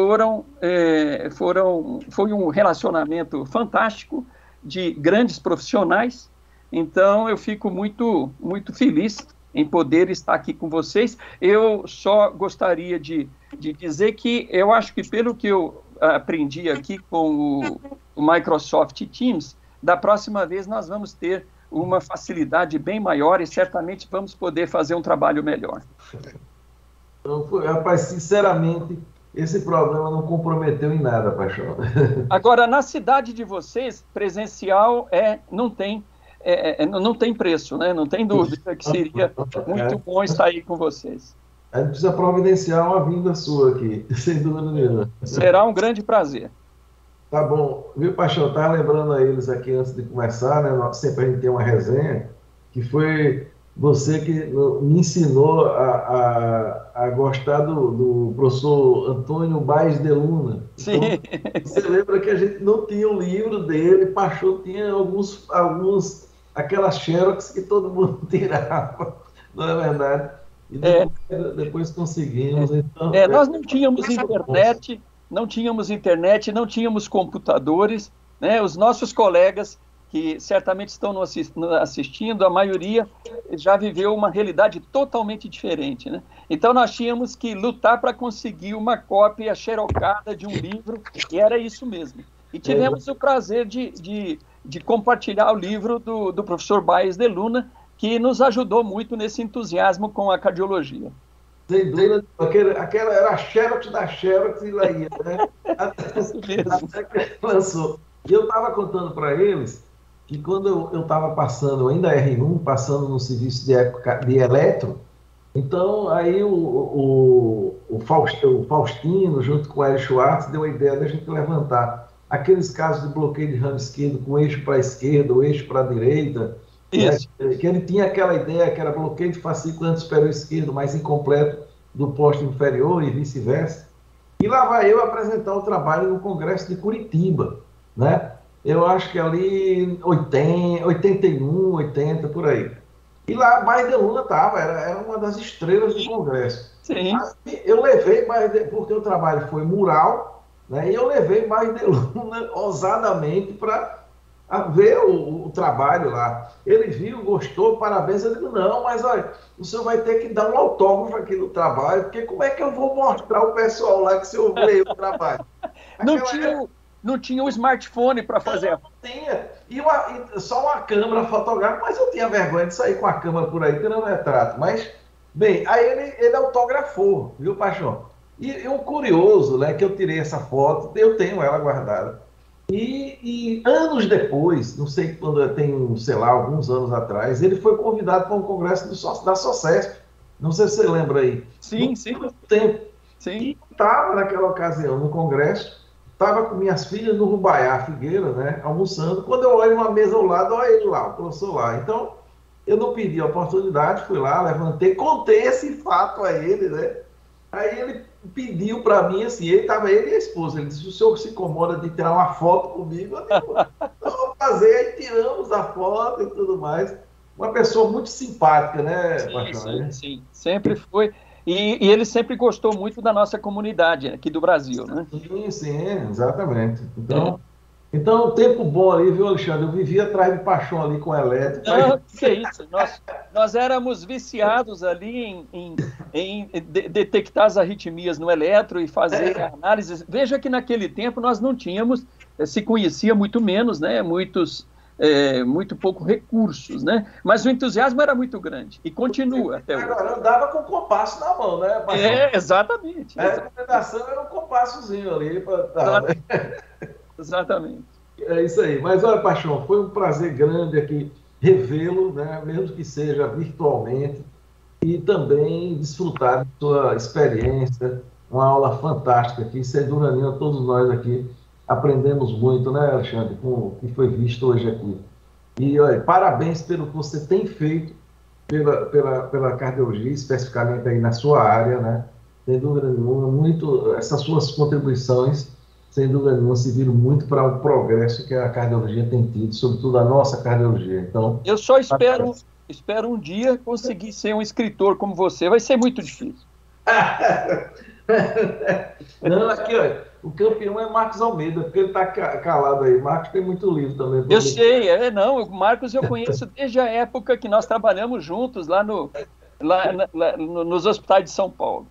foi um relacionamento fantástico de grandes profissionais. Então, eu fico muito, muito feliz em poder estar aqui com vocês. Eu só gostaria de dizer que eu acho que, pelo que eu aprendi aqui com o Microsoft Teams, da próxima vez nós vamos ter uma facilidade bem maior e certamente vamos poder fazer um trabalho melhor. Então, rapaz, sinceramente, esse problema não comprometeu em nada, Paixão. Agora, na cidade de vocês, presencial não tem preço, né? Não tem dúvida que seria muito bom estar aí com vocês. A gente precisa providenciar uma vinda sua aqui, sem dúvida nenhuma. Será um grande prazer. Tá bom. Viu, Paixão? Estava lembrando a eles aqui antes de começar, né? Sempre a gente tem uma resenha, que foi você que me ensinou a gostar do professor Antônio Baez de Luna. Sim. Então, você lembra que a gente não tinha o livro dele, Paixão tinha aquelas xerox que todo mundo tirava, não é verdade? E depois conseguimos. Então, nós não tínhamos internet, não tínhamos computadores, né? Os nossos colegas, que certamente estão nos assistindo, a maioria já viveu uma realidade totalmente diferente, né? Então nós tínhamos que lutar para conseguir uma cópia xerocada de um livro, e era isso mesmo. E tivemos o prazer de compartilhar o livro do professor Baez de Luna, que nos ajudou muito nesse entusiasmo com a cardiologia. Sem dúvida, aquela era a Xerox da Xerox e lá ia, né? Até que lançou. E eu estava contando para eles que quando eu estava passando, ainda R1, passando no serviço de eletro, então aí o Faustino, junto com o Hélio Schwartz, deu a ideia da gente levantar aqueles casos de bloqueio de ramo esquerdo com eixo para a esquerda, ou eixo para a direita. Isso. Né? Que ele tinha aquela ideia que era bloqueio de fascículo antissuperior esquerdo mais incompleto do posto inferior e vice-versa. E lá vai eu apresentar o trabalho no Congresso de Curitiba, né? Eu acho que ali 81, 80, por aí. E lá Baez de Luna estava, era uma das estrelas do Congresso. Sim. Mas eu levei porque o trabalho foi mural, né? E eu levei Baez de Luna ousadamente para ver o trabalho lá. Ele viu, gostou, parabéns. Eu digo, não, mas olha, o senhor vai ter que dar um autógrafo aqui no trabalho, porque como é que eu vou mostrar o pessoal lá que o senhor veio o trabalho? Não tinha o smartphone para fazer. Não tinha. E só uma câmera fotográfica, mas eu tinha vergonha de sair com a câmera por aí, tirando retrato. Mas, bem, aí ele autografou, viu, Paixão? E o curioso, né, que eu tirei essa foto, eu tenho ela guardada. E anos depois, não sei quando, tem, sei lá, alguns anos atrás, ele foi convidado para um congresso da SOCESP. Não sei se você lembra aí. Sim, sim. Muito tempo. Sim. E estava naquela ocasião no congresso, estava com minhas filhas no Rubaiá Figueira, né, almoçando. Quando eu olho uma mesa ao lado, olha ele lá, o professor lá. Então, eu não pedi a oportunidade, fui lá, levantei, contei esse fato a ele, né? Aí ele pediu para mim, assim, ele e a esposa, ele disse, o senhor se incomoda de tirar uma foto comigo? Eu digo, não, vou fazer, aí tiramos a foto e tudo mais. Uma pessoa muito simpática, né, Paixão? Sim, sempre foi. E ele sempre gostou muito da nossa comunidade aqui do Brasil, né? Sim, exatamente. Então, tempo bom ali, viu, Alexandre? Eu vivia atrás de Paixão ali com o elétrico. Que é isso? Nós éramos viciados ali em detectar as arritmias no eletro e fazer análises. Veja que naquele tempo nós não tínhamos, se conhecia muito menos, né? Muito pouco recursos, né? Mas o entusiasmo era muito grande e continua até hoje. Agora, andava com o compasso na mão, né, Paixão? Exatamente. A recomendação era um compassozinho ali. Exatamente. É isso aí. Mas olha, Paixão, foi um prazer grande aqui revê-lo, né? Mesmo que seja virtualmente, e também desfrutar de sua experiência, uma aula fantástica aqui, sem dúvida nenhuma, todos nós aqui aprendemos muito, né, Alexandre, com o que foi visto hoje aqui. E olha, parabéns pelo que você tem feito pela cardiologia, especificamente aí na sua área, né? Sem dúvida nenhuma, essas suas contribuições, sem dúvida nenhuma, serviram muito para o progresso que a cardiologia tem tido, sobretudo a nossa cardiologia. Então, eu só espero um dia conseguir ser um escritor como você. Vai ser muito difícil. Não, aqui, olha, o campeão é Marcos Almeida, porque ele está calado aí. Marcos tem muito livro também. Eu sei, não, o Marcos eu conheço desde a época que nós trabalhamos juntos lá nos hospitais de São Paulo.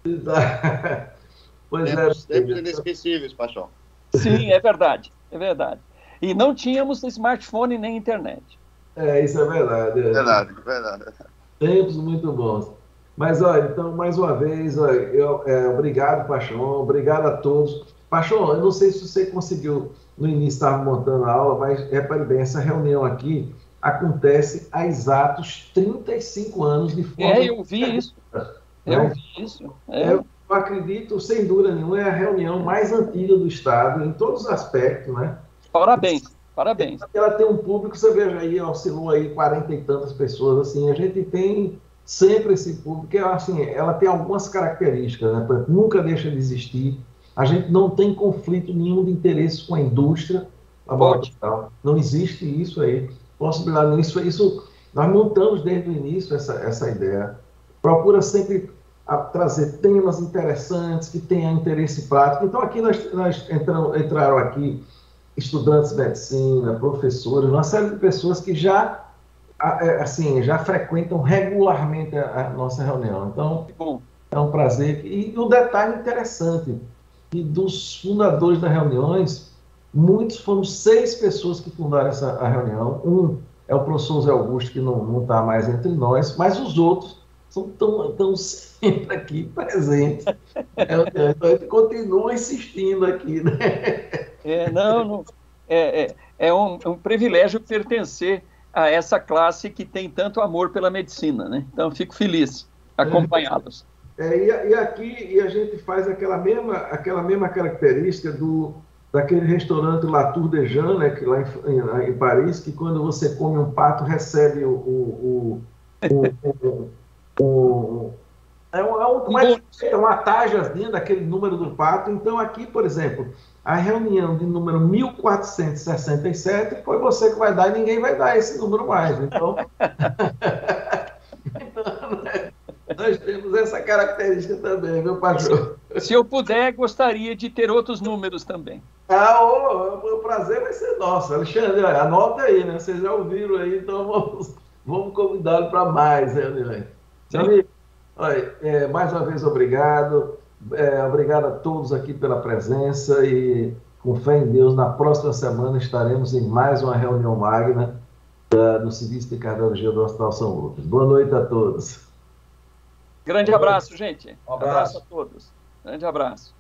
Pois tempos inesquecíveis, Paixão. Sim, é verdade. E não tínhamos smartphone nem internet. Isso é verdade. Verdade. Tempos muito bons. Mas, olha, então, mais uma vez, olha, obrigado, Paixão, obrigado a todos. Paixão, eu não sei se você conseguiu, no início estava montando a aula, mas repare bem, essa reunião aqui acontece há exatos 35 anos de forma... Eu vi isso. Né? Eu vi isso. Eu acredito, sem dúvida nenhuma, é a reunião mais antiga do Estado, em todos os aspectos, né? Parabéns, parabéns. Ela tem um público, você veja aí, oscilou aí 40 e tantas pessoas, assim, a gente tem sempre esse público, que assim, ela tem algumas características, né? Por exemplo, nunca deixa de existir, a gente não tem conflito nenhum de interesses com a indústria, não existe isso aí, possibilidade nisso, isso nós montamos desde o início essa ideia, procura sempre trazer temas interessantes, que tenham interesse prático. Então aqui nós entraram aqui estudantes de medicina, professores, uma série de pessoas que já frequentam regularmente a nossa reunião. Então, é um prazer. E um detalhe interessante, que dos fundadores das reuniões, muitos foram 6 pessoas que fundaram a reunião. Um é o professor Zé Augusto, que não está mais entre nós, mas os outros estão sempre aqui presentes. Então, a gente continua insistindo aqui, né? É um privilégio pertencer a essa classe que tem tanto amor pela medicina, né? Então, fico feliz acompanhá-los. E aqui a gente faz aquela mesma característica daquele restaurante La Tour de Jean, né, que lá em Paris, que quando você come um pato, recebe uma tajazinha daquele número do pato. Então, aqui, por exemplo, a reunião de número 1467 foi você que vai dar e ninguém vai dar esse número mais. Então, nós temos essa característica também, meu patrão. Se eu puder, gostaria de ter outros números também. O prazer vai ser nosso. Alexandre, anota aí, né? Vocês já ouviram aí, então vamos convidá-lo para mais reuniões. Amigo, olha, mais uma vez, obrigado. Obrigado a todos aqui pela presença e, com fé em Deus, na próxima semana estaremos em mais uma reunião magna no Serviço de Cardiologia do Hospital São Lucas. Boa noite a todos. Grande abraço, gente. Um abraço a todos. Grande abraço.